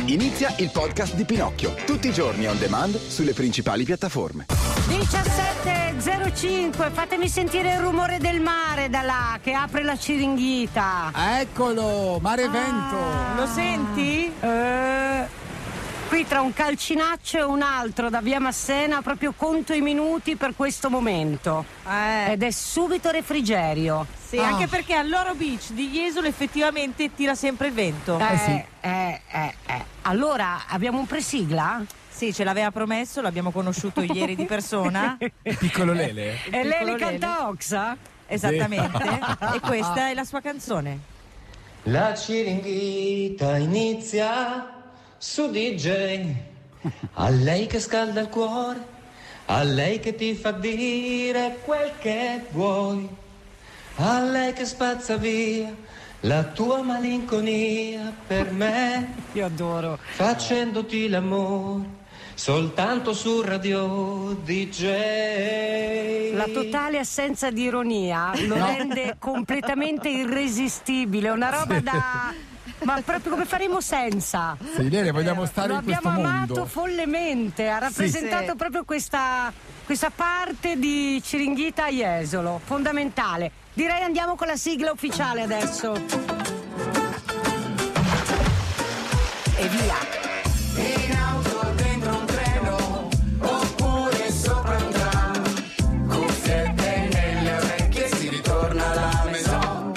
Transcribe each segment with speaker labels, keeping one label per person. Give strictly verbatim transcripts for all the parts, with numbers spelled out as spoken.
Speaker 1: Inizia il podcast di Pinocchio, tutti i giorni on demand sulle principali piattaforme.
Speaker 2: diciassette e zero cinque, fatemi sentire il rumore del mare da là, che apre la Ciringhita.
Speaker 3: Eccolo, mare e vento.
Speaker 2: Lo senti? Eh... Qui tra un calcinaccio e un altro da via Massena proprio conto i minuti per questo momento.
Speaker 4: Eh.
Speaker 2: Ed è subito refrigerio.
Speaker 4: Sì,
Speaker 3: Ah.
Speaker 4: anche perché all'Oro Beach di Jesolo effettivamente tira sempre il vento.
Speaker 2: Eh,
Speaker 3: sì.
Speaker 2: eh, eh, eh. Allora, abbiamo un presigla?
Speaker 4: Sì, ce l'aveva promesso, l'abbiamo conosciuto ieri di persona.
Speaker 3: Il piccolo Lele.
Speaker 2: E lei le
Speaker 4: Piccolo
Speaker 2: canta Oxa?
Speaker 4: Esattamente. E questa è la sua canzone.
Speaker 5: La Ciringhita inizia su D J, a lei che scalda il cuore, a lei che ti fa dire quel che vuoi, a lei che spazza via la tua malinconia per me,
Speaker 2: Io adoro.
Speaker 5: facendoti l'amore soltanto su Radio D J.
Speaker 2: La totale assenza di ironia lo rende completamente irresistibile, una roba da... Ma proprio come faremo senza?
Speaker 3: Sì, Lele, vogliamo stare
Speaker 2: Lo
Speaker 3: in questo
Speaker 2: abbiamo
Speaker 3: mondo.
Speaker 2: amato follemente, ha rappresentato
Speaker 4: Sì.
Speaker 2: proprio questa, questa parte di Ciringhita a Jesolo, fondamentale. Direi andiamo con la sigla ufficiale adesso. E via.
Speaker 6: In auto, dentro un treno, oppure sopra un tram, cuffiette nelle orecchie, si ritorna alla maison.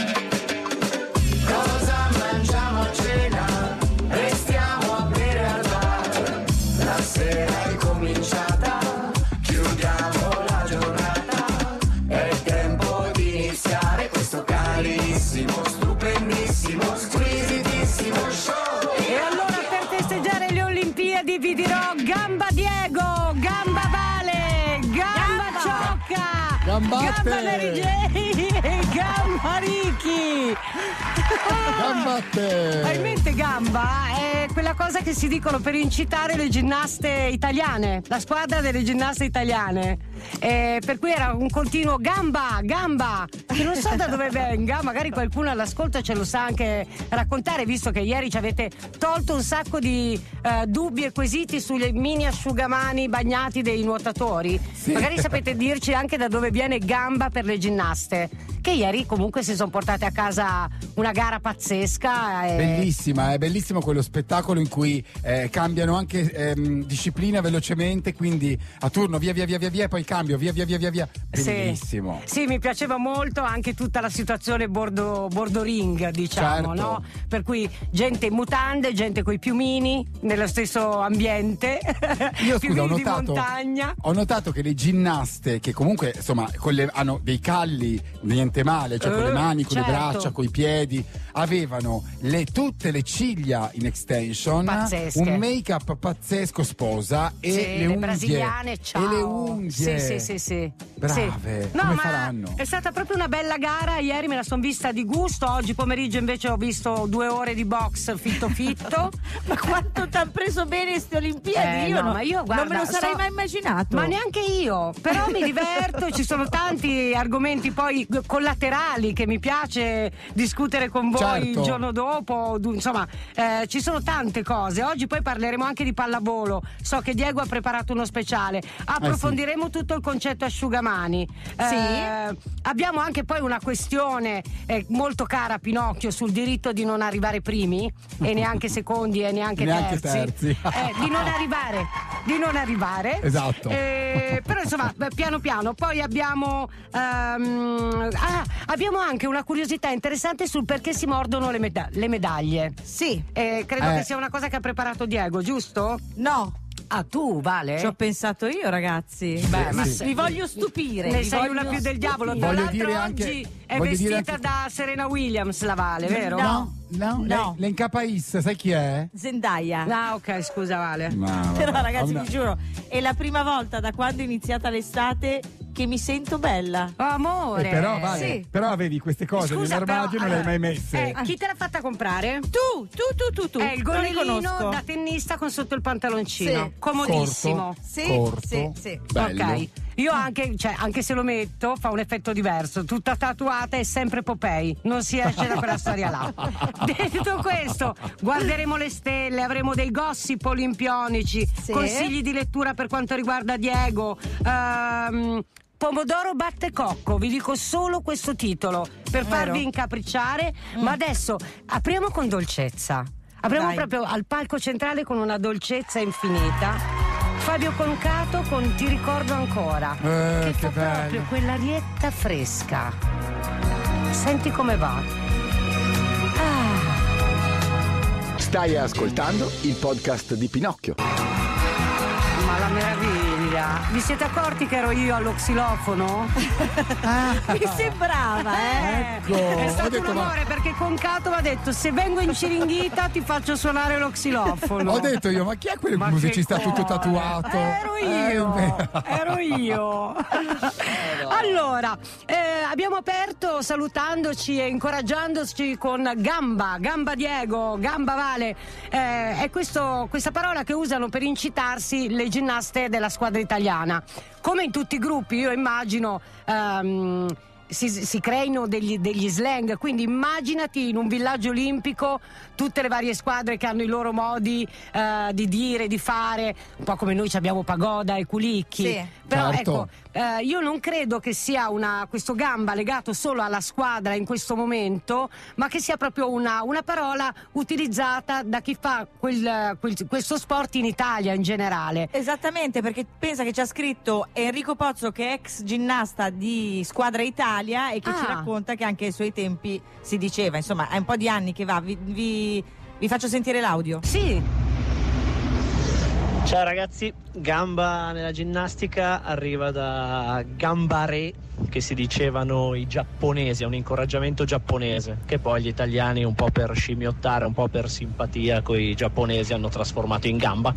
Speaker 6: Cosa mangiamo a cena? Restiamo a bere al bar. La sera è cominciata, chiudiamo la giornata. È tempo di iniziare questo carissimo, stupendissimo, squisitissimo show.
Speaker 2: E allora per festeggiare le Olimpiadi vi dirò Gamba Diego, Gamba Vale, Gamba,
Speaker 4: Gamba.
Speaker 2: Ciocca,
Speaker 3: Gambate.
Speaker 2: Gamba Mary J e Gamba Ricky.
Speaker 3: Gambate.
Speaker 2: Hai in mente Gamba? È quella cosa che si dicono per incitare le ginnaste italiane, la squadra delle ginnaste italiane. Eh, per cui era un continuo gamba, gamba, che non so da dove venga, magari qualcuno all'ascolto ce lo sa anche raccontare, visto che ieri ci avete tolto un sacco di eh, dubbi e quesiti sugli mini asciugamani bagnati dei nuotatori.
Speaker 3: Sì.
Speaker 2: Magari sapete dirci anche da dove viene gamba per le ginnaste, che ieri comunque si sono portate a casa una gara pazzesca. E...
Speaker 3: Bellissima, è bellissimo quello spettacolo in cui eh, cambiano anche ehm, disciplina velocemente, quindi a turno via via via via via, poi cambio via via via via via. Bellissimo.
Speaker 2: Sì, sì, mi piaceva molto anche tutta la situazione bordo, bordo ring, diciamo,
Speaker 3: Certo.
Speaker 2: no? Per cui gente in mutande, gente coi piumini nello stesso ambiente.
Speaker 3: Io scusa, ho
Speaker 2: piumini di
Speaker 3: notato,
Speaker 2: montagna.
Speaker 3: ho notato che le ginnaste, che comunque insomma con le- hanno dei calli, niente male, cioè con
Speaker 2: Eh,
Speaker 3: le mani, con
Speaker 2: certo.
Speaker 3: le braccia, con i piedi, avevano le- tutte le ciglia in extension,
Speaker 2: Pazzesche.
Speaker 3: un make up pazzesco sposa e
Speaker 2: Sì,
Speaker 3: le
Speaker 2: le
Speaker 3: unghie.
Speaker 2: brasiliane, ciao.
Speaker 3: E le unghie.
Speaker 2: Sì, sì, sì, sì.
Speaker 3: Brave,
Speaker 2: Sì. No,
Speaker 3: come
Speaker 2: ma
Speaker 3: faranno?
Speaker 2: è stata proprio una bella gara, ieri me la sono vista di gusto, oggi pomeriggio invece ho visto due ore di box fitto fitto.
Speaker 4: Ma quanto ti hanno preso bene queste Olimpiadi?
Speaker 2: Eh,
Speaker 4: io,
Speaker 2: no,
Speaker 4: no-
Speaker 2: ma io,
Speaker 4: non
Speaker 2: guarda,
Speaker 4: me lo sarei
Speaker 2: sto-
Speaker 4: mai immaginato.
Speaker 2: Ma neanche io, però mi diverto, ci sono tanti argomenti poi collaterali che mi piace discutere con voi
Speaker 3: Certo.
Speaker 2: il giorno dopo, du- insomma eh, ci sono tante cose. Oggi poi parleremo anche di pallavolo, so che Diego ha preparato uno speciale, approfondiremo tutto il concetto asciugamani.
Speaker 4: Sì.
Speaker 2: Eh, abbiamo anche poi una questione eh, molto cara a Pinocchio sul diritto di non arrivare primi e neanche secondi e neanche,
Speaker 3: Neanche
Speaker 2: terzi,
Speaker 3: terzi.
Speaker 2: Eh, di non arrivare di non arrivare
Speaker 3: Esatto.
Speaker 2: Eh, però insomma beh, piano piano poi abbiamo ehm, ah, abbiamo anche una curiosità interessante sul perché si mordono le, meda- le medaglie.
Speaker 4: Sì.
Speaker 2: Eh, credo
Speaker 3: Eh.
Speaker 2: che sia una cosa che ha preparato Diego, giusto?
Speaker 4: No,
Speaker 2: Ah, tu, Vale?
Speaker 4: ci ho pensato io, ragazzi.
Speaker 2: Beh, ma
Speaker 4: vi,
Speaker 2: se-
Speaker 4: vi voglio stupire.
Speaker 2: Ne
Speaker 4: vi
Speaker 2: sei
Speaker 4: voglio
Speaker 2: una più del diavolo. Tra
Speaker 3: Voglio
Speaker 2: l'altro
Speaker 3: dire
Speaker 2: oggi
Speaker 3: anche-
Speaker 2: è
Speaker 3: voglio dire
Speaker 2: vestita
Speaker 3: anche-
Speaker 2: da Serena Williams, la Vale, vero?
Speaker 4: No.
Speaker 3: No,
Speaker 4: No.
Speaker 3: Le, l'Encapais, sai chi è?
Speaker 4: Zendaya.
Speaker 2: Ah, ok, scusa, Vale.
Speaker 3: Ma,
Speaker 4: Però
Speaker 3: vabbè,
Speaker 4: ragazzi
Speaker 3: una-
Speaker 4: vi giuro, è la prima volta da quando è iniziata l'estate che mi sento bella.
Speaker 2: Oh, amore.
Speaker 3: Eh, però, vale,
Speaker 4: Sì.
Speaker 3: però avevi queste cose
Speaker 2: Scusa,
Speaker 3: nell'armadio
Speaker 2: però,
Speaker 3: non le hai mai
Speaker 2: allora,
Speaker 3: messe.
Speaker 2: eh, chi te l'ha fatta comprare?
Speaker 4: Tu, tu, tu, tu, tu.
Speaker 2: È il
Speaker 4: Lo
Speaker 2: gonnellino
Speaker 4: riconosco.
Speaker 2: da tennista con sotto il pantaloncino.
Speaker 4: Sì.
Speaker 2: Comodissimo.
Speaker 3: Corto,
Speaker 4: Sì,
Speaker 3: corto,
Speaker 4: sì, sì.
Speaker 3: bello.
Speaker 2: Ok. Io anche, cioè, anche se lo metto fa un effetto diverso. Tutta tatuata è sempre Popeye, non si esce da quella storia là. Detto questo, guarderemo le stelle, avremo dei gossip olimpionici,
Speaker 7: Sì.
Speaker 2: consigli di lettura per quanto riguarda Diego. Ehm, Pomodoro batte cocco, vi dico solo questo titolo per
Speaker 7: Vero.
Speaker 2: farvi incapricciare,
Speaker 7: Mm.
Speaker 2: ma adesso apriamo con dolcezza. Apriamo
Speaker 7: Dai.
Speaker 2: proprio al palco centrale con una dolcezza infinita. Fabio Concato con Ti ricordo ancora,
Speaker 3: Eh,
Speaker 2: che
Speaker 3: che
Speaker 2: fa
Speaker 3: bello.
Speaker 2: proprio quell'arietta fresca. Senti come va. Ah,
Speaker 1: Stai ascoltando il podcast di Pinocchio.
Speaker 2: ma la meraviglia. Vi siete accorti che ero io allo xilofono?
Speaker 7: Mi sembrava, eh.
Speaker 3: Ecco,
Speaker 2: È
Speaker 3: ho
Speaker 2: stato
Speaker 3: detto,
Speaker 2: un
Speaker 3: ma-
Speaker 2: amore perché Concato mi ha detto se vengo in Ciringhita ti faccio suonare lo xilofono.
Speaker 3: Ho detto io, ma chi è quel
Speaker 2: Ma
Speaker 3: musicista
Speaker 2: che
Speaker 3: tutto
Speaker 2: cuore.
Speaker 3: tatuato?
Speaker 2: Ero
Speaker 3: Eh,
Speaker 2: io,
Speaker 3: beh.
Speaker 2: ero io. Allora, eh, abbiamo aperto salutandoci e incoraggiandoci con Gamba, Gamba Diego, Gamba Vale. Eh, è questo, questa parola che usano per incitarsi le ginnaste della squadra italiana. Come in tutti i gruppi, io immagino... ehm, Si, si creino degli, degli slang, quindi immaginati in un villaggio olimpico tutte le varie squadre che hanno i loro modi eh, di dire, di fare, un po' come noi ci abbiamo Pagoda e Culicchi.
Speaker 7: Sì.
Speaker 2: Però
Speaker 3: Certo.
Speaker 2: ecco, eh, io non credo che sia una, questo Gamba legato solo alla squadra in questo momento, ma che sia proprio una, una parola utilizzata da chi fa quel, quel- questo sport in Italia in generale.
Speaker 4: Esattamente, perché pensa che ci ha scritto Enrico Pozzo, che è ex ginnasta di Squadra Italia e che
Speaker 2: Ah.
Speaker 4: ci racconta che anche ai suoi tempi si diceva, insomma, è un po' di anni che va. Vi, vi- vi faccio sentire l'audio.
Speaker 2: Sì,
Speaker 8: Ciao ragazzi, gamba nella ginnastica arriva da gambare, che si dicevano i giapponesi, è un incoraggiamento giapponese che poi gli italiani, un po' per scimmiottare, un po' per simpatia con i giapponesi, hanno trasformato in gamba,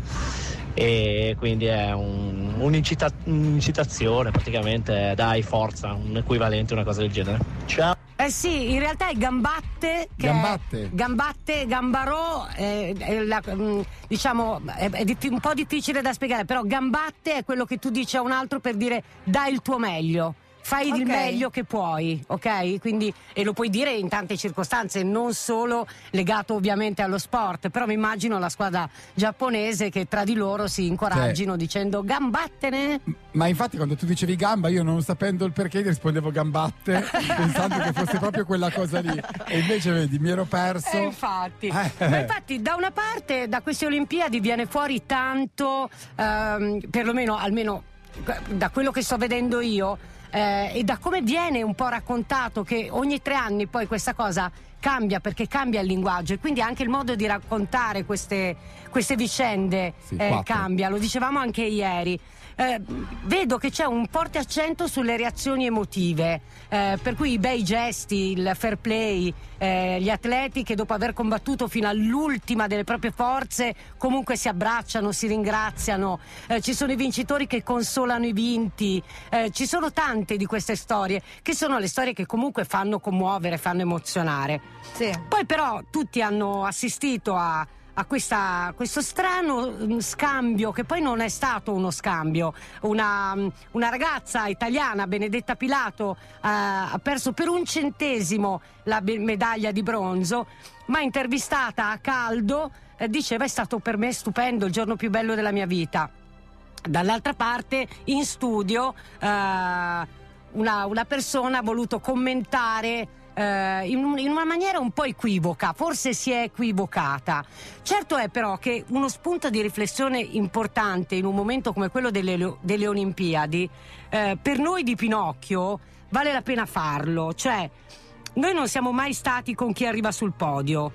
Speaker 8: e quindi è un, un'incita- un'incitazione praticamente, dai forza, un equivalente, una cosa del genere. Ciao.
Speaker 2: eh sì, in realtà è gambatte, che
Speaker 3: Gambatte.
Speaker 2: è, gambatte, gambarò, è, è la- mm, diciamo è, è diffi- un po' difficile da spiegare, però gambatte è quello che tu dici a un altro per dire dai il tuo meglio. Fai il
Speaker 7: Ok.
Speaker 2: meglio che puoi, ok? Quindi, e lo puoi dire in tante circostanze, non solo legato ovviamente allo sport, però mi immagino la squadra giapponese che tra di loro si incoraggino dicendo gambattene.
Speaker 3: Ma infatti quando tu dicevi gamba io non sapendo il perché rispondevo gambatte pensando che fosse proprio quella cosa lì, e invece vedi mi ero perso.
Speaker 2: Eh, infatti.
Speaker 3: Eh.
Speaker 2: Ma infatti da una parte da queste Olimpiadi viene fuori tanto, ehm, perlomeno almeno da quello che sto vedendo io, eh, e da come viene un po' raccontato che ogni tre anni poi questa cosa cambia, perché cambia il linguaggio e quindi anche il modo di raccontare queste, queste vicende
Speaker 3: Sì,
Speaker 2: eh,
Speaker 3: quattro.
Speaker 2: cambia, lo dicevamo anche ieri. Eh, vedo che c'è un forte accento sulle reazioni emotive, eh, per cui i bei gesti, il fair play, eh, gli atleti che dopo aver combattuto fino all'ultima delle proprie forze comunque si abbracciano, si ringraziano, eh, ci sono i vincitori che consolano i vinti, eh, ci sono tante di queste storie che sono le storie che comunque fanno commuovere, fanno emozionare.
Speaker 7: Sì.
Speaker 2: Poi però tutti hanno assistito a, a questa, questo strano mm, scambio, che poi non è stato uno scambio. Una, mm, una ragazza italiana, Benedetta Pilato, eh, ha perso per un centesimo la be- medaglia di bronzo, ma intervistata a caldo eh, diceva: è stato per me stupendo, il giorno più bello della mia vita. Dall'altra parte, in studio, eh, una, una persona ha voluto commentare eh, in, un- in una maniera un po' equivoca, forse si è equivocata. Certo è però che uno spunto di riflessione importante in un momento come quello delle, delle Olimpiadi, eh, per noi di Pinocchio vale la pena farlo. Cioè, noi non siamo mai stati con chi arriva sul podio.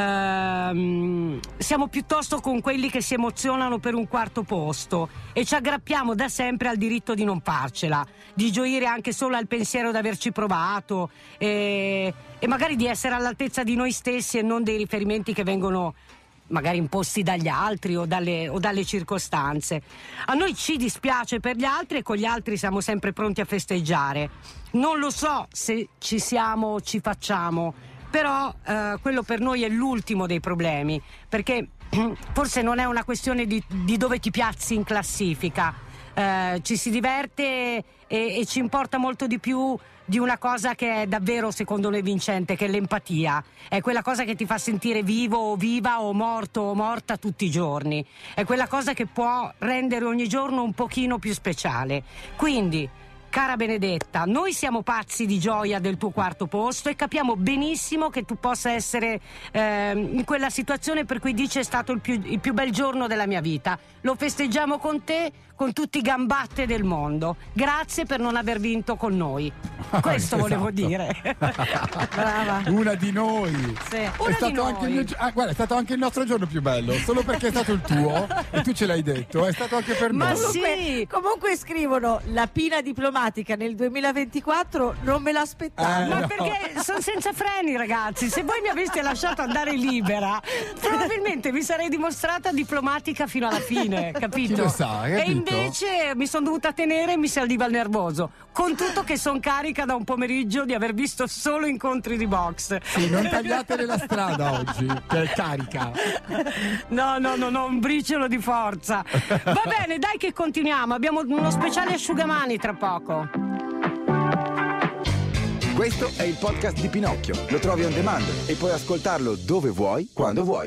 Speaker 2: Ehm, siamo piuttosto con quelli che si emozionano per un quarto posto e ci aggrappiamo da sempre al diritto di non farcela, di gioire anche solo al pensiero di averci provato e, e magari di essere all'altezza di noi stessi e non dei riferimenti che vengono magari imposti dagli altri o dalle, o dalle circostanze. A noi ci dispiace per gli altri e con gli altri siamo sempre pronti a festeggiare. Non lo so se ci siamo, ci facciamo, però eh, quello per noi è l'ultimo dei problemi, perché forse non è una questione di, di dove ti piazzi in classifica, eh, ci si diverte e, e ci importa molto di più di una cosa che è davvero secondo noi vincente, che è l'empatia. È quella cosa che ti fa sentire vivo o viva o morto o morta tutti i giorni. È quella cosa che può rendere ogni giorno un pochino più speciale. Quindi, cara Benedetta, noi siamo pazzi di gioia del tuo quarto posto e capiamo benissimo che tu possa essere eh, in quella situazione per cui dici è stato il più, il più bel giorno della mia vita. Lo festeggiamo con te, con tutti i gambatte del mondo. Grazie per non aver vinto con noi. Questo
Speaker 3: esatto.
Speaker 2: volevo dire.
Speaker 4: Brava.
Speaker 3: Una di noi.
Speaker 4: Sì.
Speaker 3: È
Speaker 2: Una
Speaker 3: stato
Speaker 2: di noi.
Speaker 3: anche il mio, ah, guarda, è stato anche il nostro giorno più bello, solo perché è stato il tuo e tu ce l'hai detto, è stato anche per
Speaker 2: Ma
Speaker 3: noi.
Speaker 2: sì.
Speaker 4: Comunque, comunque scrivono la pina diplomatica nel duemilaventiquattro, non me l'aspettavo.
Speaker 3: Eh,
Speaker 2: Ma
Speaker 3: no.
Speaker 2: perché sono senza freni, ragazzi. Se voi mi aveste lasciato andare libera, probabilmente mi sarei dimostrata diplomatica fino alla fine, capito?
Speaker 3: Chi lo sa, hai
Speaker 2: E
Speaker 3: capito?
Speaker 2: invece mi sono dovuta tenere e mi saliva il nervoso. Con tutto che sono carica da un pomeriggio di aver visto solo incontri di box.
Speaker 3: Sì, non tagliatele la strada oggi, che è carica.
Speaker 2: No, no, no, no, un briciolo di forza. Va bene, dai che continuiamo. Abbiamo uno speciale asciugamani tra poco.
Speaker 1: Questo è il podcast di Pinocchio. Lo trovi on demand e puoi ascoltarlo dove vuoi, quando vuoi.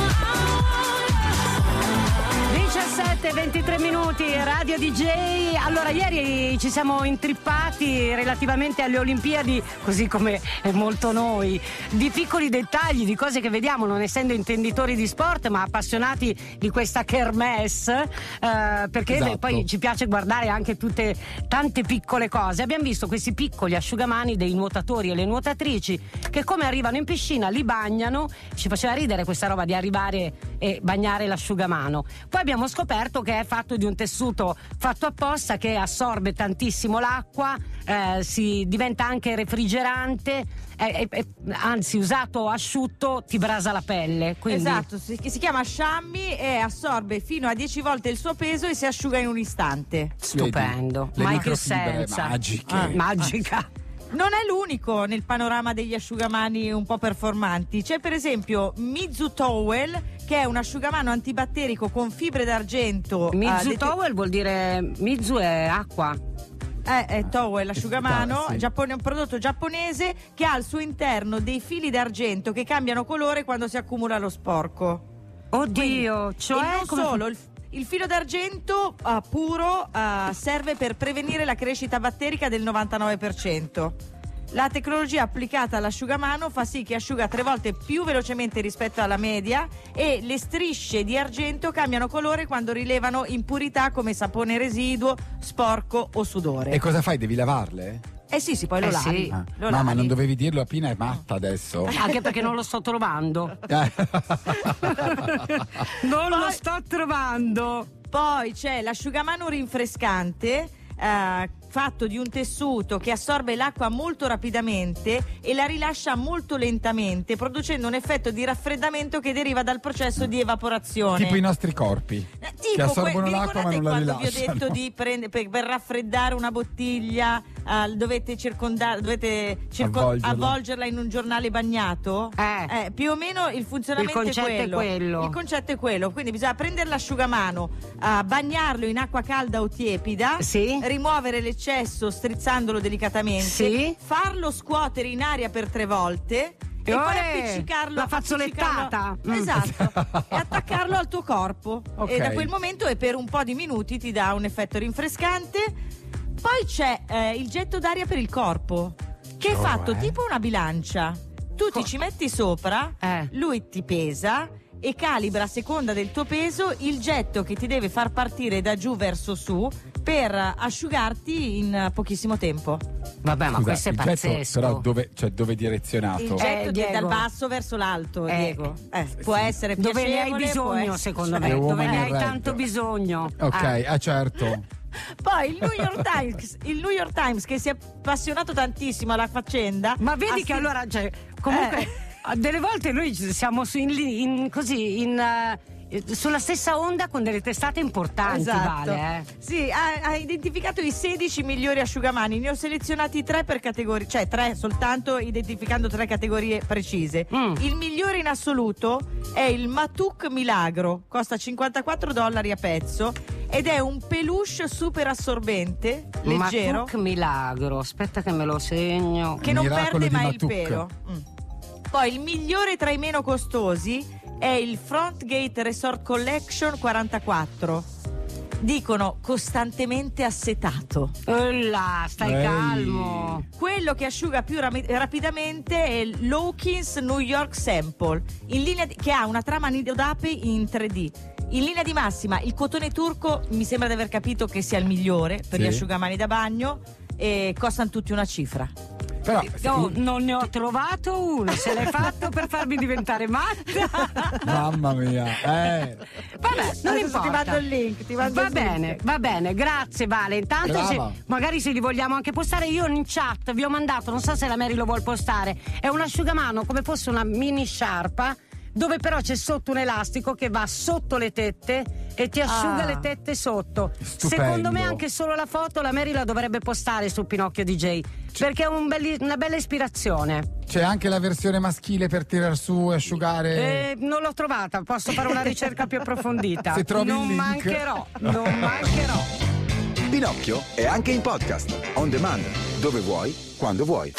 Speaker 2: diciassette e ventitré minuti, Radio D J. Allora, ieri ci siamo intrippati relativamente alle Olimpiadi, così come molto noi, di piccoli dettagli, di cose che vediamo, non essendo intenditori di sport, ma appassionati di questa kermesse, eh, perché
Speaker 3: Esatto.
Speaker 2: poi ci piace guardare anche tutte tante piccole cose. Abbiamo visto questi piccoli asciugamani dei nuotatori e le nuotatrici che, come arrivano in piscina, li bagnano. Ci faceva ridere questa roba di arrivare e bagnare l'asciugamano. Poi abbiamo scoperto che è fatto di un tessuto fatto apposta che assorbe tantissimo l'acqua, eh, si diventa anche refrigerante, eh, eh, anzi usato asciutto ti brasa la pelle. Quindi...
Speaker 4: Esatto, si, si chiama Shammy e assorbe fino a dieci volte il suo peso e si asciuga in un istante.
Speaker 2: Stupendo,
Speaker 3: Vedi, le
Speaker 2: mai più
Speaker 3: microfibre
Speaker 2: senza.
Speaker 3: magiche.
Speaker 2: Ah, magica.
Speaker 4: Non è l'unico nel panorama degli asciugamani un po' performanti. C'è per esempio Mizu Towel, che è un asciugamano antibatterico con fibre d'argento.
Speaker 2: Mizu
Speaker 4: eh, det-
Speaker 2: Towel vuol dire Mizu è acqua.
Speaker 4: Eh, è towel, asciugamano,
Speaker 3: Sì.
Speaker 4: giappone- un prodotto giapponese che ha al suo interno dei fili d'argento che cambiano colore quando si accumula lo sporco.
Speaker 2: Oddio, cioè
Speaker 4: e non
Speaker 2: come
Speaker 4: solo, il, il filo d'argento uh, puro uh, serve per prevenire la crescita batterica del novantanove per cento. La tecnologia applicata all'asciugamano fa sì che asciuga tre volte più velocemente rispetto alla media e le strisce di argento cambiano colore quando rilevano impurità come sapone residuo, sporco o sudore.
Speaker 3: E cosa fai? Devi lavarle?
Speaker 4: Eh sì, sì, poi lo
Speaker 2: Eh
Speaker 4: lavi.
Speaker 2: sì.
Speaker 3: Ah.
Speaker 4: Lo
Speaker 3: No, ma
Speaker 4: lavi.
Speaker 3: non dovevi dirlo, Pina è matta adesso.
Speaker 2: Anche perché non lo sto trovando.
Speaker 3: Eh.
Speaker 2: Non lo
Speaker 4: Poi-
Speaker 2: sto trovando.
Speaker 4: Poi c'è l'asciugamano rinfrescante, eh, fatto di un tessuto che assorbe l'acqua molto rapidamente e la rilascia molto lentamente, producendo un effetto di raffreddamento che deriva dal processo di evaporazione.
Speaker 3: Tipo i nostri corpi,
Speaker 4: Eh,
Speaker 3: che
Speaker 4: tipo,
Speaker 3: assorbono
Speaker 4: que- vi
Speaker 3: l'acqua ma
Speaker 4: ricordate
Speaker 3: non la
Speaker 4: quando vi ho
Speaker 3: rilasciano.
Speaker 4: detto di prendere per, per raffreddare una bottiglia eh, dovete circondare dovete circo-
Speaker 3: Avvolgerla.
Speaker 4: avvolgerla in un giornale bagnato?
Speaker 2: Eh.
Speaker 4: Eh, più o meno il funzionamento
Speaker 2: Il concetto è quello.
Speaker 4: Il concetto è quello, quindi bisogna prendere l'asciugamano, eh, bagnarlo in acqua calda o tiepida,
Speaker 2: Sì.
Speaker 4: rimuovere l'eccesso strizzandolo delicatamente,
Speaker 2: Sì.
Speaker 4: farlo scuotere in aria per tre volte e poi
Speaker 2: Olè,
Speaker 4: appiccicarlo
Speaker 2: la fazzolettata.
Speaker 4: appiccicarlo-
Speaker 2: Mm.
Speaker 4: esatto, e attaccarlo al tuo corpo.
Speaker 3: Ok.
Speaker 4: E da quel momento e per un po' di minuti ti dà un effetto rinfrescante. Poi c'è eh, il getto d'aria per il corpo, che è
Speaker 3: Cioè?
Speaker 4: fatto tipo una bilancia. Tu ti ci metti sopra,
Speaker 2: Eh.
Speaker 4: lui ti pesa e calibra a seconda del tuo peso il getto che ti deve far partire da giù verso su per asciugarti in pochissimo tempo.
Speaker 2: Vabbè, ma
Speaker 3: Scusa,
Speaker 2: questo è
Speaker 3: il getto,
Speaker 2: pazzesco.
Speaker 3: però dove, cioè, dove è direzionato?
Speaker 4: Il
Speaker 2: Eh,
Speaker 4: getto di-
Speaker 2: Diego.
Speaker 4: dal basso verso l'alto,
Speaker 2: Eh,
Speaker 4: Diego. Eh, può essere
Speaker 2: Dove ne hai
Speaker 4: piacevole, può
Speaker 2: bisogno,
Speaker 4: essere-
Speaker 2: secondo
Speaker 3: The
Speaker 2: me, dove
Speaker 3: woman
Speaker 2: ne
Speaker 3: in
Speaker 2: hai
Speaker 3: red.
Speaker 2: tanto bisogno.
Speaker 3: Ok,
Speaker 2: Ah.
Speaker 3: ah certo.
Speaker 4: Poi il New York Times, il New York Times che si è appassionato tantissimo alla faccenda.
Speaker 2: Ma vedi
Speaker 4: ha
Speaker 2: che
Speaker 4: scritto-
Speaker 2: allora, cioè, comunque,
Speaker 4: Eh.
Speaker 2: delle volte noi siamo su in, in- così, in, eh, sulla stessa onda con delle testate importanti,
Speaker 4: Esatto.
Speaker 2: Vale, eh.
Speaker 4: Sì, ha, ha identificato i sedici migliori asciugamani. Ne ho selezionati tre per categorie, cioè tre soltanto, identificando tre categorie precise.
Speaker 2: Mm.
Speaker 4: Il migliore in assoluto è il Matuk Milagro, costa cinquantaquattro dollari a pezzo ed è un peluche super assorbente, leggero.
Speaker 2: Matuk Milagro, aspetta che me lo segno.
Speaker 4: Che non
Speaker 3: Miracolo
Speaker 4: perde
Speaker 3: di
Speaker 4: mai
Speaker 3: Matuk.
Speaker 4: il pelo. Mm. Poi il migliore tra i meno costosi è il Frontgate Resort Collection quarantaquattro. Dicono costantemente assetato.
Speaker 2: Là, stai
Speaker 3: Ehi.
Speaker 2: calmo.
Speaker 4: Quello che asciuga più rami- rapidamente è il Lowkins New York Sample, in linea di- che ha una trama nido d'ape in tre D. In linea di massima, il cotone turco mi sembra di aver capito che sia il migliore per
Speaker 3: Sì.
Speaker 4: gli asciugamani da bagno e costano tutti una cifra.
Speaker 3: Però
Speaker 2: No, non ne ho trovato uno, se l'hai fatto per farmi diventare matta.
Speaker 3: mamma mia, eh.
Speaker 2: Vabbè, non
Speaker 4: Adesso
Speaker 2: importa.
Speaker 4: ti mando il link, ti mando
Speaker 2: Va
Speaker 4: il link.
Speaker 2: bene, va bene, grazie Vale. Intanto
Speaker 3: Brava.
Speaker 2: se, magari se li vogliamo anche postare, io in chat vi ho mandato, non so se la Mary lo vuol postare, è un asciugamano come fosse una mini sciarpa, dove però c'è sotto un elastico che va sotto le tette e ti asciuga
Speaker 4: Ah.
Speaker 2: le tette sotto.
Speaker 3: Stupendo.
Speaker 2: Secondo me anche solo la foto la Mary la dovrebbe postare su Pinocchio D J, perché è un belli- una bella ispirazione.
Speaker 3: C'è anche la versione maschile per tirar su e asciugare.
Speaker 2: Eh, non l'ho trovata, posso fare una ricerca più approfondita.
Speaker 3: Se trovi il
Speaker 2: non
Speaker 3: link.
Speaker 2: mancherò, non mancherò.
Speaker 1: Pinocchio è anche in podcast, on demand, dove vuoi, quando vuoi.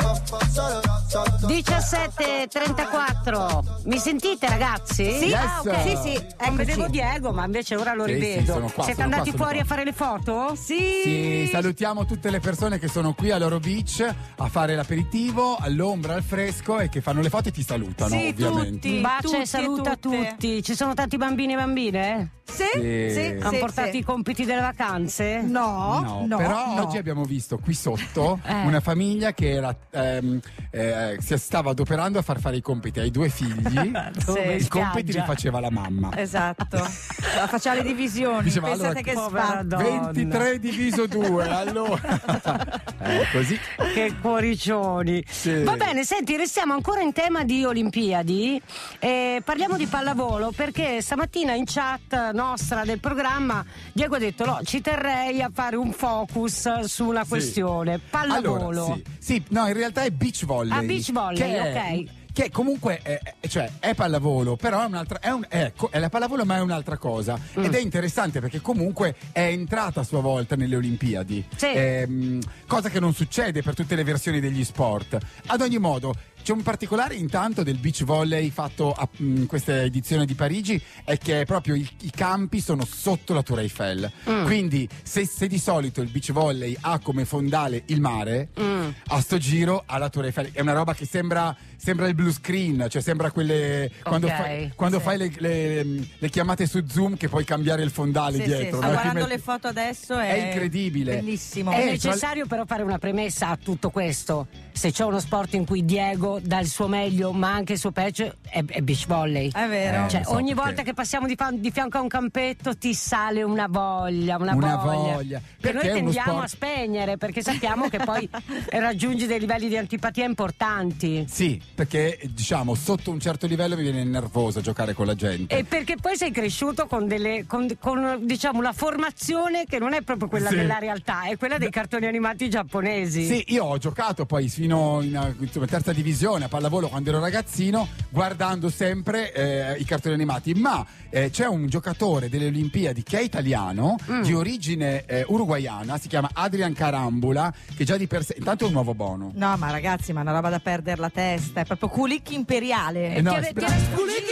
Speaker 2: diciassette e trentaquattro. Mi sentite ragazzi?
Speaker 4: Sì,
Speaker 3: Yes.
Speaker 4: ah, ok. Sì, sì,
Speaker 2: Non vedevo
Speaker 4: eccoci.
Speaker 2: Diego, ma invece ora lo
Speaker 3: Sì, sì,
Speaker 2: rivedo.
Speaker 3: sono qua,
Speaker 2: Siete
Speaker 3: sono
Speaker 2: andati
Speaker 3: qua, sono
Speaker 2: fuori
Speaker 3: qua.
Speaker 2: a fare le foto?
Speaker 4: Sì.
Speaker 3: Sì, salutiamo tutte le persone che sono qui a Loro Beach a fare l'aperitivo, all'ombra, al fresco e che fanno le foto e ti salutano,
Speaker 4: Sì,
Speaker 3: ovviamente.
Speaker 4: tutti.
Speaker 2: Un bacio
Speaker 4: tutti
Speaker 2: e saluta a
Speaker 4: e tutte.
Speaker 2: tutti. Ci sono tanti bambini e bambine?
Speaker 4: Sì,
Speaker 3: Sì.
Speaker 4: sì,
Speaker 2: Hanno
Speaker 4: sì,
Speaker 2: portato
Speaker 4: sì.
Speaker 2: i compiti delle vacanze?
Speaker 4: No,
Speaker 3: No,
Speaker 4: no,
Speaker 3: però
Speaker 4: no.
Speaker 3: oggi abbiamo visto qui sotto
Speaker 2: Eh.
Speaker 3: una famiglia che era, ehm, eh, si stava adoperando a far fare i compiti ai due figli.
Speaker 2: Dove?
Speaker 3: I
Speaker 2: In
Speaker 3: compiti li
Speaker 2: spiaggia?
Speaker 3: faceva la mamma.
Speaker 4: Esatto. Faceva le divisioni.
Speaker 3: Diceva,
Speaker 4: Pensate
Speaker 3: allora,
Speaker 4: che
Speaker 2: povera
Speaker 4: spazio.
Speaker 2: donna.
Speaker 3: ventitré diviso due, allora. eh, così.
Speaker 2: Che cuoricioni.
Speaker 3: Sì.
Speaker 2: Va bene, senti, restiamo ancora in tema di Olimpiadi. Eh, parliamo di pallavolo perché stamattina in chat nostra del programma Diego ha detto no, ci terrei a fare un focus su una
Speaker 3: Sì.
Speaker 2: questione. Pallavolo.
Speaker 3: Allora, sì. Sì, no, in realtà è beach volley.
Speaker 2: Ah, beach volley,
Speaker 3: che è-
Speaker 2: ok.
Speaker 3: Che comunque è, è- cioè, è pallavolo, però è un'altra. È, un, ecco, è la pallavolo, ma è un'altra cosa.
Speaker 2: Mm.
Speaker 3: Ed è interessante perché comunque è entrata a sua volta nelle Olimpiadi.
Speaker 2: Sì.
Speaker 3: Ehm, cosa che non succede per tutte le versioni degli sport. Ad ogni modo. C'è un particolare intanto del beach volley fatto a, in questa edizione di Parigi è che proprio i, i campi sono sotto la Tour Eiffel.
Speaker 2: Mm.
Speaker 3: Quindi se, se di solito il beach volley ha come fondale il mare,
Speaker 2: Mm.
Speaker 3: a sto giro ha la Tour Eiffel. È una roba che sembra, sembra il blue screen, cioè sembra quelle quando,
Speaker 2: Ok,
Speaker 3: fai, quando
Speaker 4: sì.
Speaker 3: fai le, le- le chiamate su Zoom che puoi cambiare il fondale
Speaker 4: Sì, sì,
Speaker 3: dietro.
Speaker 4: sto
Speaker 3: no?
Speaker 4: guardando
Speaker 3: Che met-
Speaker 4: le foto adesso, è,
Speaker 3: È incredibile.
Speaker 4: Bellissimo.
Speaker 2: È
Speaker 3: Eh,
Speaker 2: necessario però fare una premessa a tutto questo. Se c'è uno sport in cui Diego dà il suo meglio, ma anche il suo peggio, è, è beach volley.
Speaker 4: È vero.
Speaker 3: Eh,
Speaker 2: Cioè,
Speaker 3: lo so,
Speaker 2: ogni
Speaker 3: perché-
Speaker 2: volta che passiamo di, fa- di fianco a un campetto ti sale una voglia, una,
Speaker 3: Una voglia.
Speaker 2: Che
Speaker 3: Perché
Speaker 2: noi
Speaker 3: è uno
Speaker 2: tendiamo
Speaker 3: sport-
Speaker 2: a spegnere perché sappiamo che poi raggiungi dei livelli di antipatia importanti.
Speaker 3: Sì, perché diciamo sotto un certo livello mi viene nervoso giocare con la gente.
Speaker 2: E perché poi sei cresciuto con delle con, con, diciamo una formazione che non è proprio quella
Speaker 3: Sì.
Speaker 2: della realtà, è quella dei cartoni animati giapponesi.
Speaker 3: Sì, io ho giocato poi fino in insomma, terza divisione a pallavolo quando ero ragazzino, guardando sempre eh, i cartoni animati. Ma eh, c'è un giocatore delle Olimpiadi che è italiano,
Speaker 2: Mm.
Speaker 3: di origine eh, uruguaiana, si chiama Adrian Carambula, che già di per sé. Intanto è un nuovo bono.
Speaker 4: No, ma ragazzi, ma è una roba da perdere la testa. È proprio culicchi imperiale.
Speaker 3: Eh no,
Speaker 2: ti era-
Speaker 3: aspetta.
Speaker 2: ti era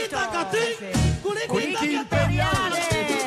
Speaker 2: sfuggito.
Speaker 3: Culicchi imperiale!